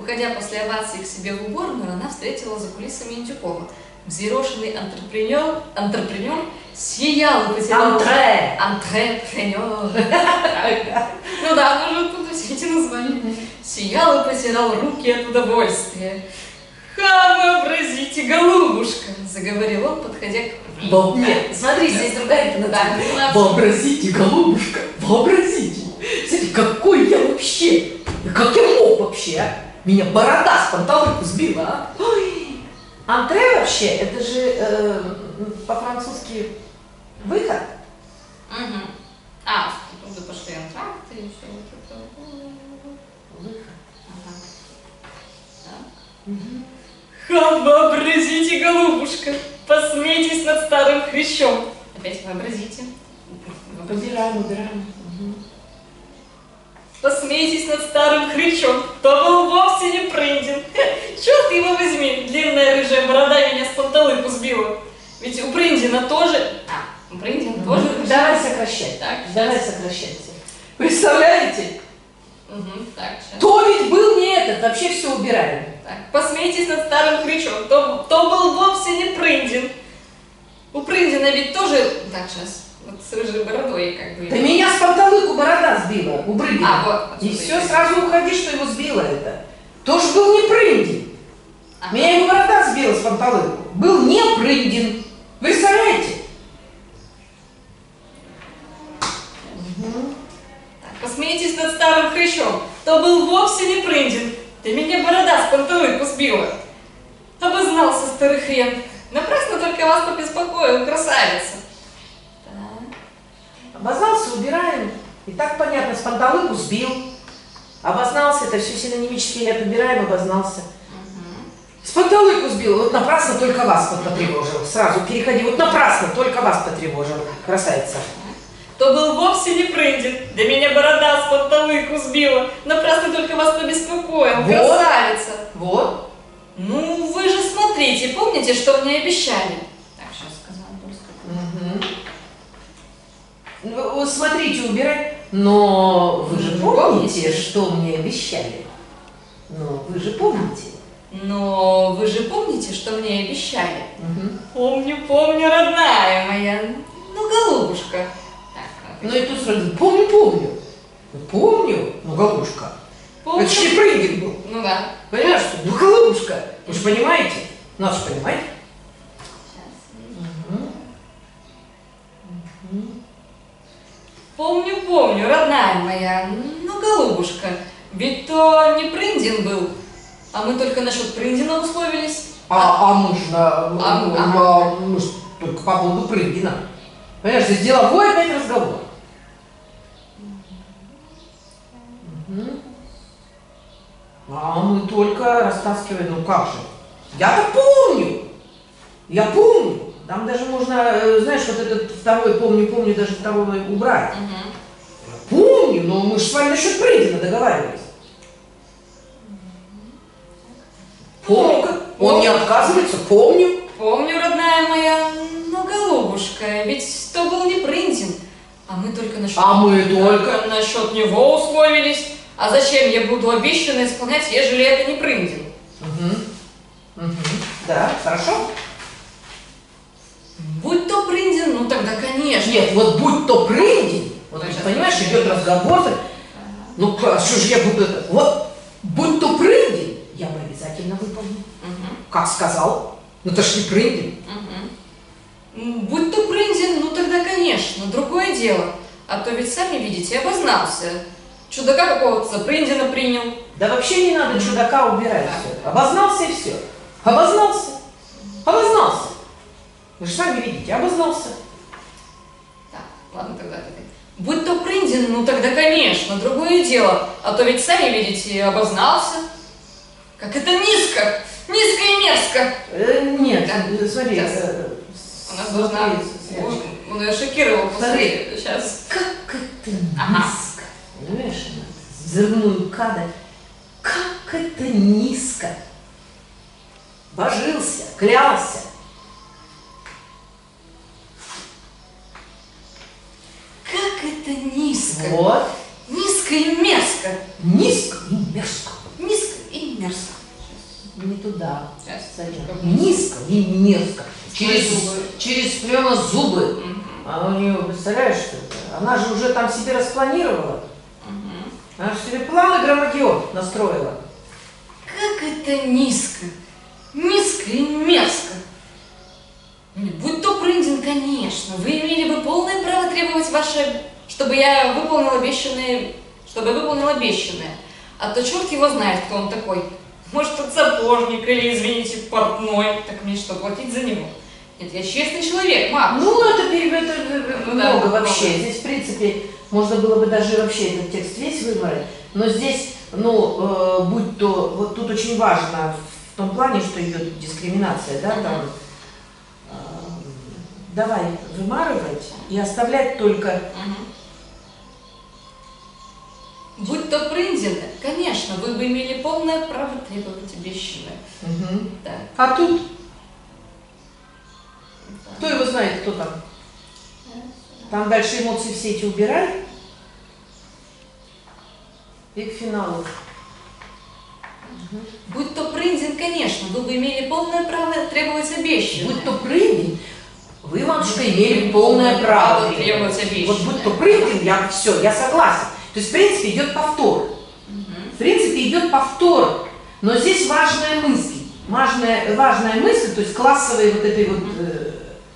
Уходя после овации к себе в уборную, она встретила за кулисами Индюкова. Взъерошенный антрепренер, антрепренер сиял и потерял... Антре! Антрепренер. Ну да, она же оттуда все эти названия. Сиял и потирал руки от удовольствия. «Ха, вообразите, голубушка!» — заговорил он, подходя к... Во- Нет, смотри, здесь другая интонация. Да, Вообразите, голубушка, вообразите. Смотрите, какой я вообще, как я мог вообще, а? Меня борода с панталыку сбила, а? Ой. Антре вообще, это же э, по-французски выход. Угу. А, тут пошли антракты и все вот это. Выход. Ага. Так. Угу. «Ха, вообразите, голубушка, посмейтесь над старым хрящом!» Опять вообразите. Убираем, убираем. Угу. «Посмейтесь над старым хрячом, то был вовсе не Прындин. Черт его возьми, длинная рыжая борода меня с панталыку сбила. Ведь у Прындина тоже... А, у Прындина Угу. тоже... Давай сокращать. Так, Давай сокращать. Представляете? Угу, так, сейчас. То ведь был не этот, вообще все убираем. Так, посмейтесь над старым хрячом, то, то был вовсе не Прындин. У Прындина ведь тоже... Так, сейчас, вот с рыжей бородой как бы... Да меня с панталыку борода сбила, у Брыгина. А, вот. И все, сразу уходи, что его сбило это. Тоже был не Прындин. Ага. Меня его борода сбила с панталыку. Был не Прындин. Вы представляете? Угу. Посмейтесь над старым хрящом, то был вовсе не Прындин. Да меня борода с панталыку сбила. Обознался старый хрен. Напрасно только вас побеспокоил, красавица. Так. Обознался, убираем. И так понятно, с панталыку сбил. Обознался, это все синонимически ряд убираем, обознался. Угу. С панталыку сбил, вот напрасно только вас потревожил. Сразу переходи, вот напрасно только вас потревожил, красавица. То был вовсе не Прындин. Да меня борода с панталыку сбила. Напрасно только вас побеспокоил, Вот. красавица. Вот. Ну, вы же смотрите, помните, что мне обещали? Так, сейчас сказала Дольская. Угу. Ну, смотрите, убирать. Но вы же Ну, помните, помните. что мне обещали? Ну, вы же помните. Но вы же помните, что мне обещали? Угу. Помню, помню, родная моя. Ну, голубушка. Так, Ну и тут сразу, помню, помню. Ну, помню, ну, голубушка. помню. Это же не Прындин был. Ну да. Понимаешь, что? Ну, голубушка. Вы же понимаете? Нас же понимаете? Сейчас. Угу. Угу. Помню, помню, родная моя. Ну, голубушка. Ведь то не Прындин был. А мы только насчет Прындина условились. А, а мы же на, А, ну, ага. на- мы ж только по поводу Прындина. Понимаешь, здесь деловой опять разговор. Мгм. А мы только растаскиваем, ну как же? Я-то помню. Я помню. Там даже можно, э, знаешь, вот этот второй помню, помню, даже второго убрать. Угу. Помню, но мы же с вами насчет Прындина договаривались. Помню, как- он не отказывается, помню. Помню, родная моя. Ну, голубушка, ведь то был не Прындин. А мы только насчет... А мы только... насчет него условились. А зачем я буду обещанно исполнять, ежели это не Прындин? Угу. Угу. Да, хорошо. Будь то Прындин, ну тогда конечно. Нет, вот будь то Прындин, вот, Сейчас понимаешь, подожди. идет разговор, ну а что же я буду, это- вот, будь то Прындин, я бы обязательно выполню. Угу. Как сказал, ну это ж не Прындин. Угу. Будь то Прындин, ну тогда конечно, другое дело. А то ведь сами видите, обознался. Чудака какого-то за Прындина принял. Да вообще не надо чудака убирать Да. все. Обознался и все. Обознался. Обознался. Вы же сами видите, обознался. Так, ладно тогда. тогда. Будь то Прындин, ну тогда конечно, другое дело. А то ведь сами видите, обознался. Как это низко, низко и мерзко. Э, нет, Да. э, смотри. Сейчас. э, У нас смотри, должна... Светочка. Он ее шокировал. Смотри. Сейчас. Как это Ага. низко. Понимаешь, взрывную кадр. Как это низко. Божился, клялся. Как это низко. Вот. Низко и мерзко. Низко и мерзко. Низко и мерзко. постоянно. Как Низко и мерзко. Через, зубы. через прямо зубы. Мгм. А у нее, представляешь, что это? Она же уже там себе распланировала. Мгм. Она же себе планы громадье настроила. Как это низко, низко и мерзко. Будь то Прындин, конечно, вы имели бы полное право требовать ваше, чтобы я выполнил обещанное, чтобы я выполнил обещанное. А то черт его знает, кто он такой. Может, тут сапожник или, извините, портной. Так мне что, платить за него? Нет, я честный человек, мам. Ну, это, пере- это, это Ну да, много много. вообще. Здесь, в принципе, можно было бы даже вообще этот текст весь выбрать. Но здесь, ну, э, будь то, вот тут очень важно в том плане, что идет дискриминация, да, там, э, давай вымарывать и оставлять только. Мгм. Будь то Прындин, конечно, вы бы имели полное право требовать обещанное. Мгм. Так, А тут, так. кто его знает, кто там? Там дальше эмоции все эти убирай. И к финалу. Будь то Прындин, конечно, вы бы имели полное право требовать обещанное. Будь то Прындин, вы, матушка, имели полное право требовать обещанное. Вот будь то Прындин, я все, я согласен. То есть, в принципе, идет повтор. Мгм. В принципе, идет повтор. Но здесь важная мысль. Важная, важная мысль, то есть классовой вот этой вот... э,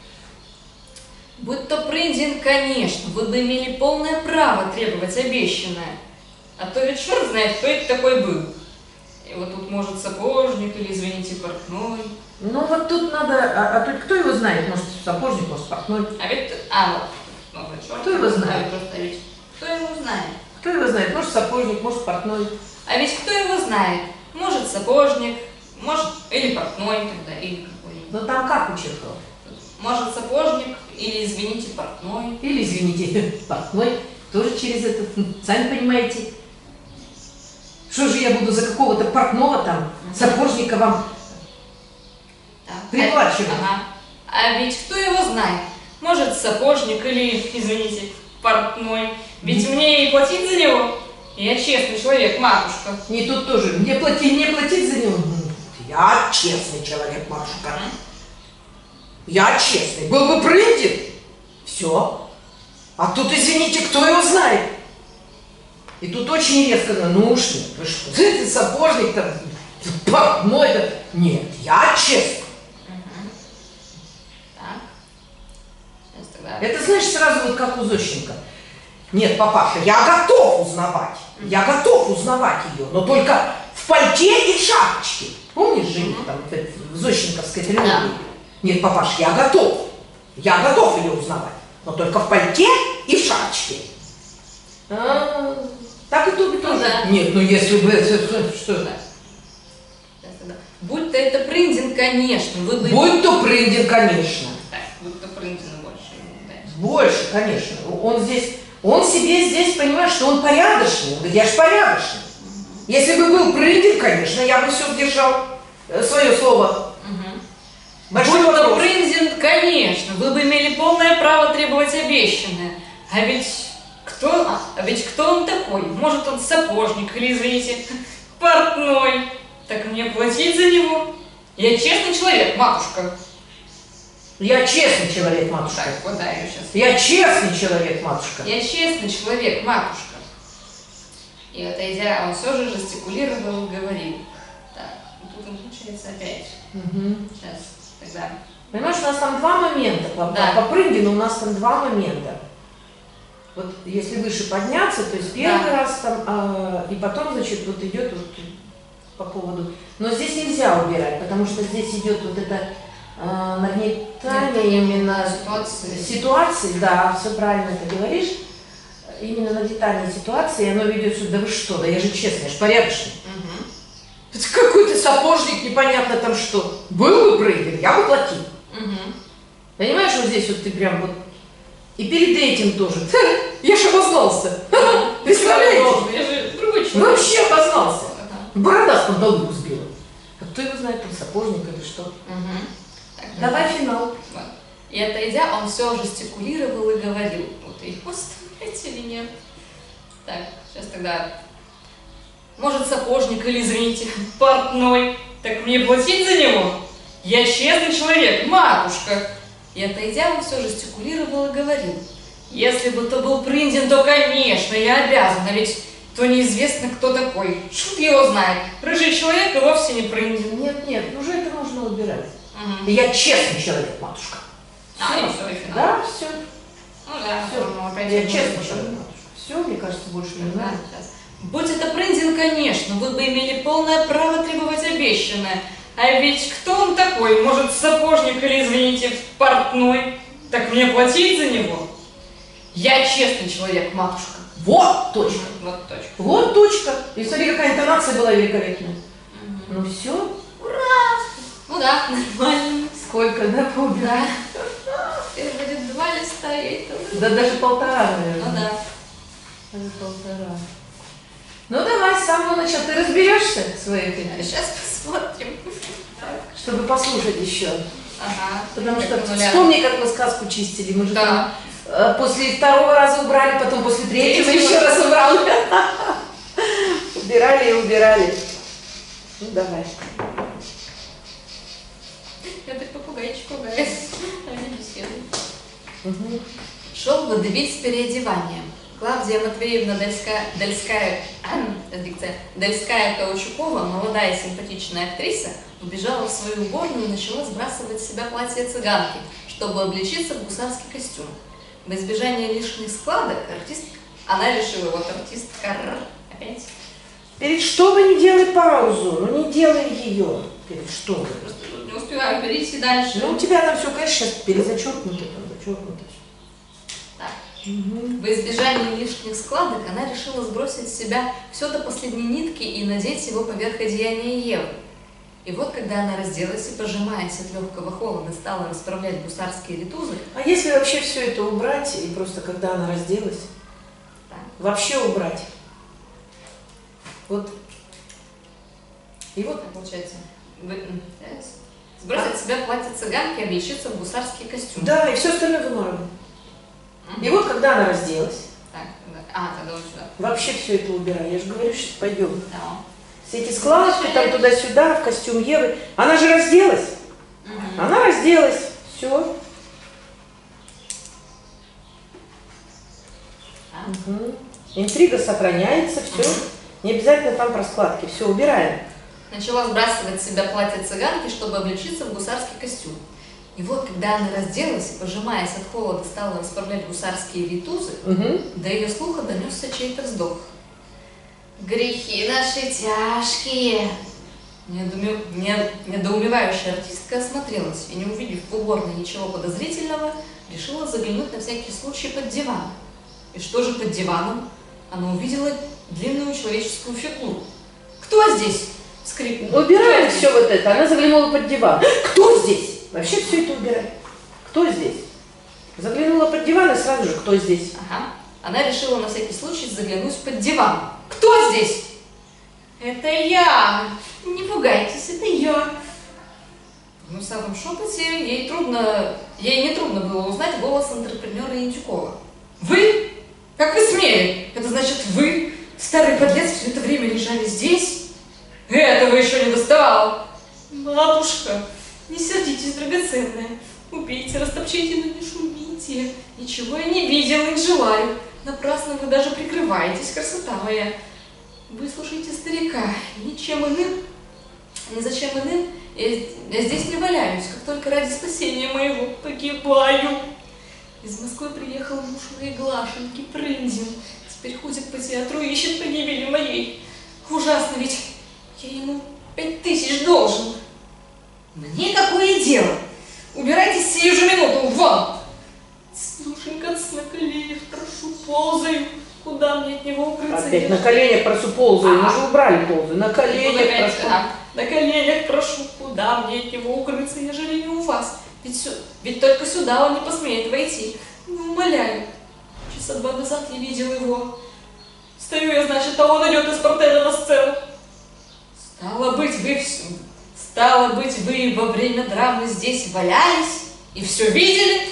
Будь то Прындин, конечно, вы бы имели полное право требовать обещанное. А то ведь черт знает, кто это такой был. И вот тут может сапожник или, извините, портной. Ну вот тут надо... А, а тут кто его знает? Может, сапожник, может, портной. А ведь... А, вот. Ну, вот черт Кто его знает? знает, просто ведь. Кто его знает? Кто его знает? Может, сапожник, может, портной. А ведь кто его знает? Может, сапожник, может, или портной тогда, или какой-нибудь. Но там как у Чехова? Может, сапожник, или, извините, портной. Или, извините, портной. Тоже через это, сами понимаете. Что же я буду за какого-то портного там, сапожника вам Так. приплачивать? Ага. А ведь кто его знает? Может, сапожник или, извините, портной. Ведь мне и платить за него. Я честный человек, матушка. И тут тоже, мне платить, мне платить за него? Я честный человек, матушка. Я честный. Был бы Прындин, все. А тут, извините, кто его знает? И тут очень резко, ну уж нет, вы что, ты сапожник там, портной, да? Нет, я честный. Угу. Так. Сейчас тогда. Это, знаешь, сразу вот как у Зощенко. Нет, папаша, я готов узнавать. Я готов узнавать ее, но только в пальте и шапочке. Помнишь же их там в Зощенковской трилогии? Да. Нет, папаша, я готов. Я готов ее узнавать, но только в пальте и в шапочке. А, так и тут тоже. да. Нет, ну если бы это, что? Так. Сейчас тогда. Будь то это Прындин, конечно, вы бы... Будь то Прындин, конечно. Так, будь то Прындина больше ему дать. Больше, конечно. Он здесь, он себе здесь, понимаешь, что он порядочный. Он говорит, я же порядочный. Если бы был Прындин, конечно, я бы все держал э, свое слово. Угу. Большой Будь то вопрос. Прындин, конечно, вы бы имели полное право требовать обещанное. А ведь кто, а ведь кто он такой? Может, он сапожник или, извините, портной. Так мне платить за него? Я честный человек, матушка. Я честный человек, матушка. Так, вот да, я сейчас. Я честный человек, матушка. Я честный человек, матушка. И отойдя, он все же жестикулировал и говорил. Так, ну тут он получается опять. Мгм. Сейчас, тогда. Понимаешь, у нас там два момента. По, Да. по Прындину у нас там два момента. Вот если выше подняться, то есть первый Да. раз там, а, и потом, значит, вот идет вот по поводу. Но здесь нельзя убирать, потому что здесь идет вот это а, нагнетание именно Ситуации. ситуации, да, все правильно ты говоришь. Именно нагнетание ситуации, оно ведет сюда, да вы что, да я же честный, я же порядочный. Угу. Это какой-то сапожник, непонятно там что. Был бы Прындин, я бы платил. Угу. Понимаешь, вот здесь вот ты прям вот. И перед этим тоже. Ха, я же обознался. Ха, представляете? Я же другой человек. Вообще обознался. Ага. Борода с панталыку сбила. А кто его знает, там сапожник или что? Угу. Так, Давай финал. вот. И отойдя, он все жестикулировал и говорил. Вот и поставляете или нет? Так, сейчас тогда. Может, сапожник или, извините, портной. Так мне платить за него? Я честный человек, матушка. И отойдя, он все жестикулировал и говорил: если бы то был Прындин, то, конечно, я обязан, а ведь то неизвестно, кто такой. Шут его знает. Рыжий человек и вовсе не Прындин. Нет, нет, уже это можно убирать. Угу. Я честный человек, матушка. А, и все, и финал. Да, все. Ну да, Все. ну, опять Я одно честный и то же. человек, матушка. Все, мне кажется, больше не Да, надо. сейчас. Будь это Прындин, конечно, вы бы имели полное право требовать обещанное. А ведь кто он такой? Может, сапожник или, извините, портной? Так мне платить за него? Я честный человек, матушка. Вот точка. Вот точка. Вот точка. И смотри, какая интонация была великолепная. Угу. Ну все. Ура! Ну да, нормально. Сколько, да, поубирать? Да. Теперь будет два листа, я это... Да даже полтора, наверное. Ну да. Даже полтора. Ну давай с самого начала. Ты разберешься в своих этих? Сейчас посмотрим. Так. Чтобы послушать еще. Ага. Потому Так, что ну, ля. вспомни, как мы сказку чистили. Мы же Да. там э, после второго раза убрали, потом после третьего Третьего. еще раз убрали. Убирали и убирали. Ну давай. Я так попугайчик пугает. Они беседуют. Угу. Шел водевиль с переодеванием. Клавдия Матвеевна Дельская, Дельская, дикция, Дельская Каучукова, молодая симпатичная актриса, убежала в свою уборную и начала сбрасывать с себя платье цыганки, чтобы облачиться в гусарский костюм. В избежание лишних складок артист, она решила, вот артистка, опять. Перед что вы не делай паузу? Ну не делай ее. Перед что вы? Просто тут не успеваю перейти дальше. Ну у тебя там все, конечно, сейчас перезачеркнуто, там зачеркнуто. Так. Угу. В избежание лишних складок она решила сбросить с себя все до последней нитки и надеть его поверх одеяния Евы. И вот, когда она разделась и, пожимаясь от легкого холода, стала расправлять гусарские ритузы, А если вообще все это убрать, и просто когда она разделась, так, вообще убрать? Вот. И вот. так получается, вы- м, yes. сбросить с себя платье цыганки и облачиться в гусарский костюм. Да, и все остальное вымарываем. Мгм. И вот когда она разделась, Так, да. А, тогда вот сюда. вообще все это убирай. Я же говорю, сейчас пойдем. Да. Все эти складки там туда-сюда, в костюм Евы. Она же разделась. Мгм. Она разделась. Все. Так. Угу. Интрига сохраняется, все. Не обязательно там про складки. Все, убираем. Начала сбрасывать с себя платье цыганки, чтобы облачиться в гусарский костюм. И вот, когда она разделась и, пожимаясь от холода, стала расправлять гусарские ритузы, Угу. до ее слуха донесся чей-то вздох. «Грехи наши тяжкие!» Недоуме- не- Недоумевающая артистка осмотрелась и, не увидев в уборной ничего подозрительного, решила заглянуть на всякий случай под диван. И что же под диваном? Она увидела длинную человеческую фигуру. «Кто здесь?» — вскрикнула. Убираем «Кто все здесь?» вот это. Она заглянула под диван. Кто здесь? Вообще все это убираем. Кто здесь? Заглянула под диван и сразу же, кто здесь? Ага. Она решила на всякий случай заглянуть под диван. «Кто здесь?» «Это я! Не пугайтесь, это я!» В гнусавом шепоте ей трудно, ей не трудно было узнать голос антрепренера Индюкова. «Вы? Как вы смели? Это значит, вы, старый подлец, все это время лежали здесь? Этого еще не доставало!» «Матушка, не сердитесь, драгоценная. Убейте, растопчите, но не шумите. Ничего я не видел и не желаю. Напрасно вы даже прикрываетесь, красота моя. Выслушайте старика. Ничем иным, ни зачем иным я, я здесь не валяюсь, как только ради спасения моего погибаю. Из Москвы приехал муж моей Глашеньки, Прындин. Теперь ходит по театру и ищет погибели моей. Ужасно, ведь я ему пять тысяч должен. Мне какое дело? Убирайтесь сию же минуту, вон! Слушенька, на коленях, прошу, ползаю. Куда мне от него укрыться? Опять на коленях прошу ползаю. Мы Ага. же убрали ползаю. На Вот коленях опять, прошу. ага. На коленях прошу, куда мне от него укрыться, ежели не у вас? Ведь, сю- ведь только сюда он не посмеет войти. Ну, умоляю. Часа два назад я видел его. Стою я, значит, а он идет из портера на сцену. Стало быть, вы все... Стало быть, вы во время драмы здесь валялись и все видели?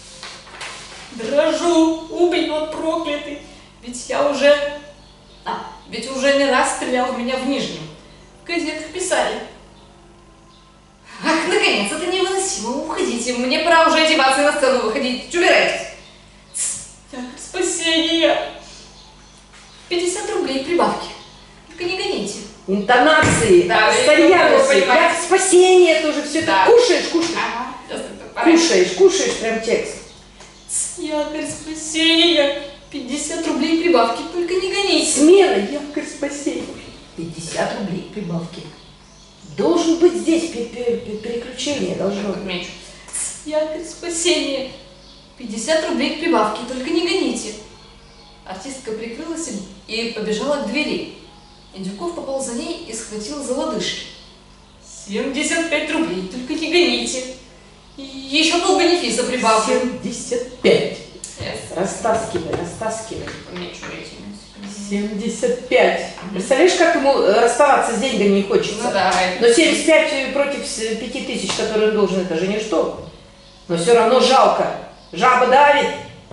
Дрожу, убьет проклятый. Ведь я уже... А, ведь уже не раз стрелял в меня в Нижнем. В газетах писали. Ах, наконец, это невыносимо. Уходите, мне пора уже одеваться и на сцену выходить. Убирайтесь. Якорь спасения. пятьдесят рублей прибавки. Только не гоните. Интонации, Да, постоянности, я как спасение тоже все Да. это. Кушаешь, кушаешь. Ага, сейчас это пора. Кушаешь, кушаешь прям текст. Якорь спасения. пятьдесят рублей прибавки. Только не гоните. Смена, якорь спасения. пятьдесят рублей прибавки. Должен быть здесь пе- пе- пе- переключение, должно быть. Меч. Якорь спасения. пятьдесят рублей прибавки. Только не гоните. Артистка прикрылась и побежала к двери. Индюков попал за ней и схватил за лодыжки. семьдесят пять рублей. Только не гоните. И еще полбенефиса прибавлю. семьдесят пять. Yes. Растаскивай, растаскивай. Меч этим. семьдесят пять. Представляешь, как ему э, расставаться с деньгами не хочется? Ну да. Но семьдесят пять против пяти тысяч, которые он должен, это же ничто. Но все равно жалко. Жаба давит.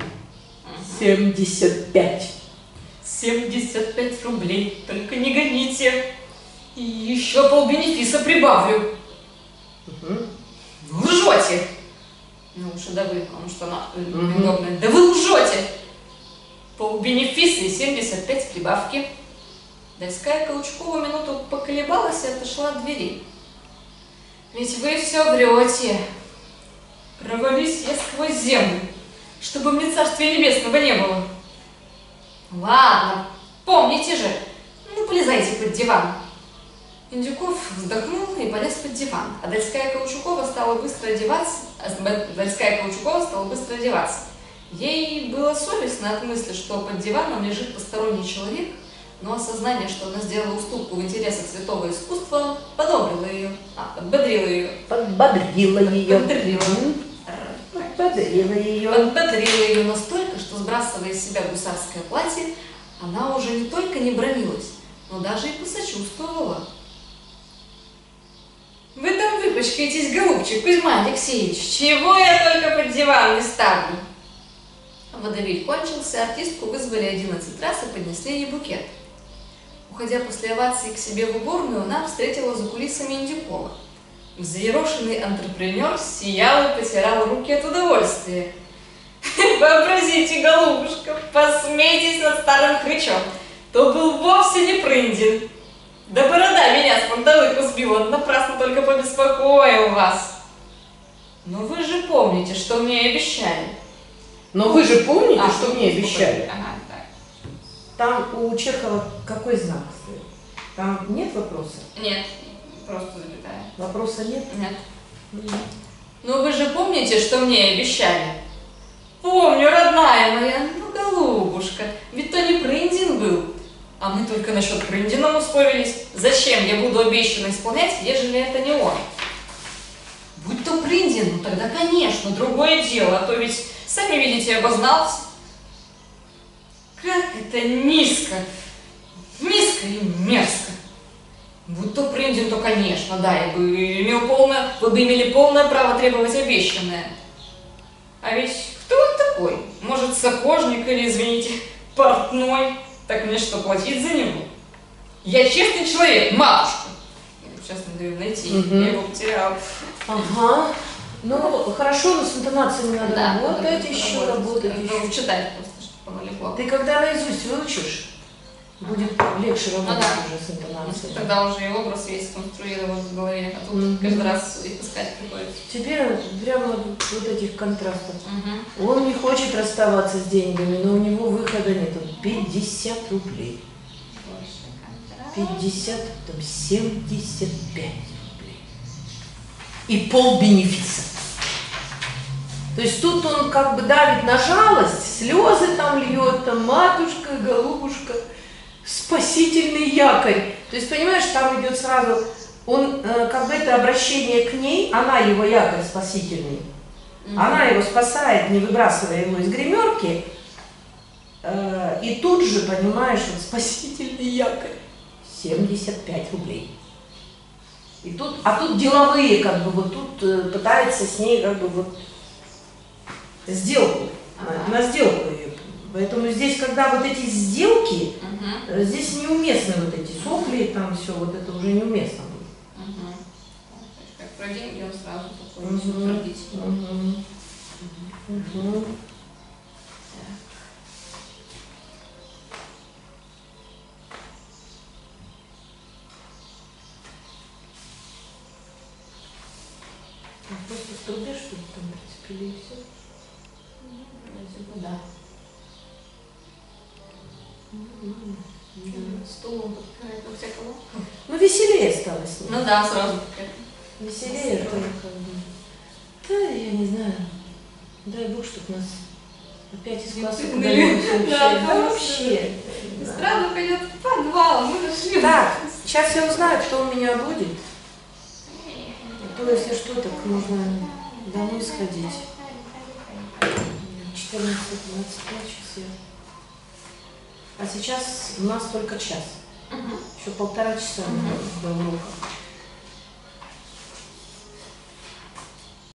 семьдесят пять. семьдесят пять рублей. Только не гоните. И еще полбенефиса прибавлю. Угу. Вы лжете. Ну лучше да вы, потому что она удобная. Да вы лжете. Полбенефиса и семьдесят пять прибавки. Дольская Каучкова минуту поколебалась и отошла от двери. Ведь вы все врете. Провались я сквозь землю, чтобы мне царствия небесного не было. Ладно, помните же, ну полезайте под диван. Индюков вздохнул и полез под диван, а Дольская Каучукова стала быстро одеваться, а Дольская Каучукова стала быстро одеваться. Ей было совестно от мысли, что под диваном лежит посторонний человек, но осознание, что она сделала уступку в интересах святого искусства, подобрило ее, а, подбодрило ее. Подбодрила ее. Подбодрило. Подбодрила ее. Подбодрило ее настолько, что, сбрасывая из себя гусарское платье, она уже не только не бранилась, но даже и посочувствовала. Вы там выпачкаетесь, голубчик, Кузьма Алексеевич, чего я только под диван не ставлю. Водевиль кончился, артистку вызвали одиннадцать раз и поднесли ей букет. Уходя после овации к себе в уборную, она встретила за кулисами Индюкова. Взъерошенный антрепренер сиял и потирал руки от удовольствия. Вообразите, голубушка, посмейтесь над старым хрычом, то был вовсе не Прындин. Да борода меня с панталыку сбила, напрасно только побеспокоил вас. Но вы же помните, что мне обещали. Но вы же помните, А, что мне обещали? Ага, так. Там у Чехова какой знак стоит? Там нет вопроса? Нет, просто запятая. Вопроса нет? Нет. Нет. Ну вы же помните, что мне обещали? Помню, родная моя, ну голубушка, ведь то не Прындин был. А мы только насчет Прындина условились. Зачем я буду обещанно исполнять, ежели это не он? Будь то Прындин, ну тогда, конечно, другое дело, а то ведь, сами видите, обознался. Как это низко, низко и мерзко. Будь то Прындин, то, конечно, да, я бы имел полное, вы бы имели полное право требовать обещанное. А ведь кто он такой? Может, сапожник или, извините, портной? Так мне что, платить за него? Я честный человек, матушка. Сейчас надо найти, Угу. я его потеряла. Ага. Ну, хорошо, но с интонациями надо Да, работать, надо еще работать. работать. Надо еще. читать просто, чтобы оно легло. Ты когда наизусть выучишь, будет легче работать да. уже с Если интонацией. тогда уже и образ весь конструирован в голове, а тут Мгм. каждый раз их искать приходится. Теперь прямо вот этих контрастов. Угу. Он не хочет расставаться с деньгами, но у него выхода нет. Он пятьдесят рублей. пятьдесят, там семьдесят пять рублей. И пол бенефиса. То есть тут он как бы давит на жалость, слезы там льет, там матушка, голубушка, спасительный якорь. То есть, понимаешь, там идет сразу, он э, как бы это обращение к ней, она его якорь спасительный. Угу. Она его спасает, не выбрасывая его из гримерки. Э, и тут же, понимаешь, вот спасительный якорь. семьдесят пять рублей. И тут, а тут деловые, как бы, вот тут э, пытается с ней, как бы, вот, сделку, Ага. на, на сделку ее. Поэтому здесь, когда вот эти сделки, Угу. э, здесь неуместны вот эти сопли, там все, вот это уже неуместно будет. Угу. про деньги, он сразу такой Мгм. утвердительный. Мгм. Мгм. А просто в трубе что-то там прицепили и все. Вроде бы да. Да. Стулом подпирать на всякого. Ну, веселее стало с ним. Ну да, сразу такая. Веселее только. Да, я не знаю. Дай Бог, чтобы нас опять из класса Не куда-нибудь выгнали. вообще. Да, Да, конечно. вообще. Да. Сразу пойдет в подвал, мы нашли. Так, сейчас я узнаю, кто у меня будет. А то, если что, так можно домой сходить. четырнадцать двадцать пять сейчас я. А сейчас у нас только час. Мгм. Еще полтора часа Мгм. до урока.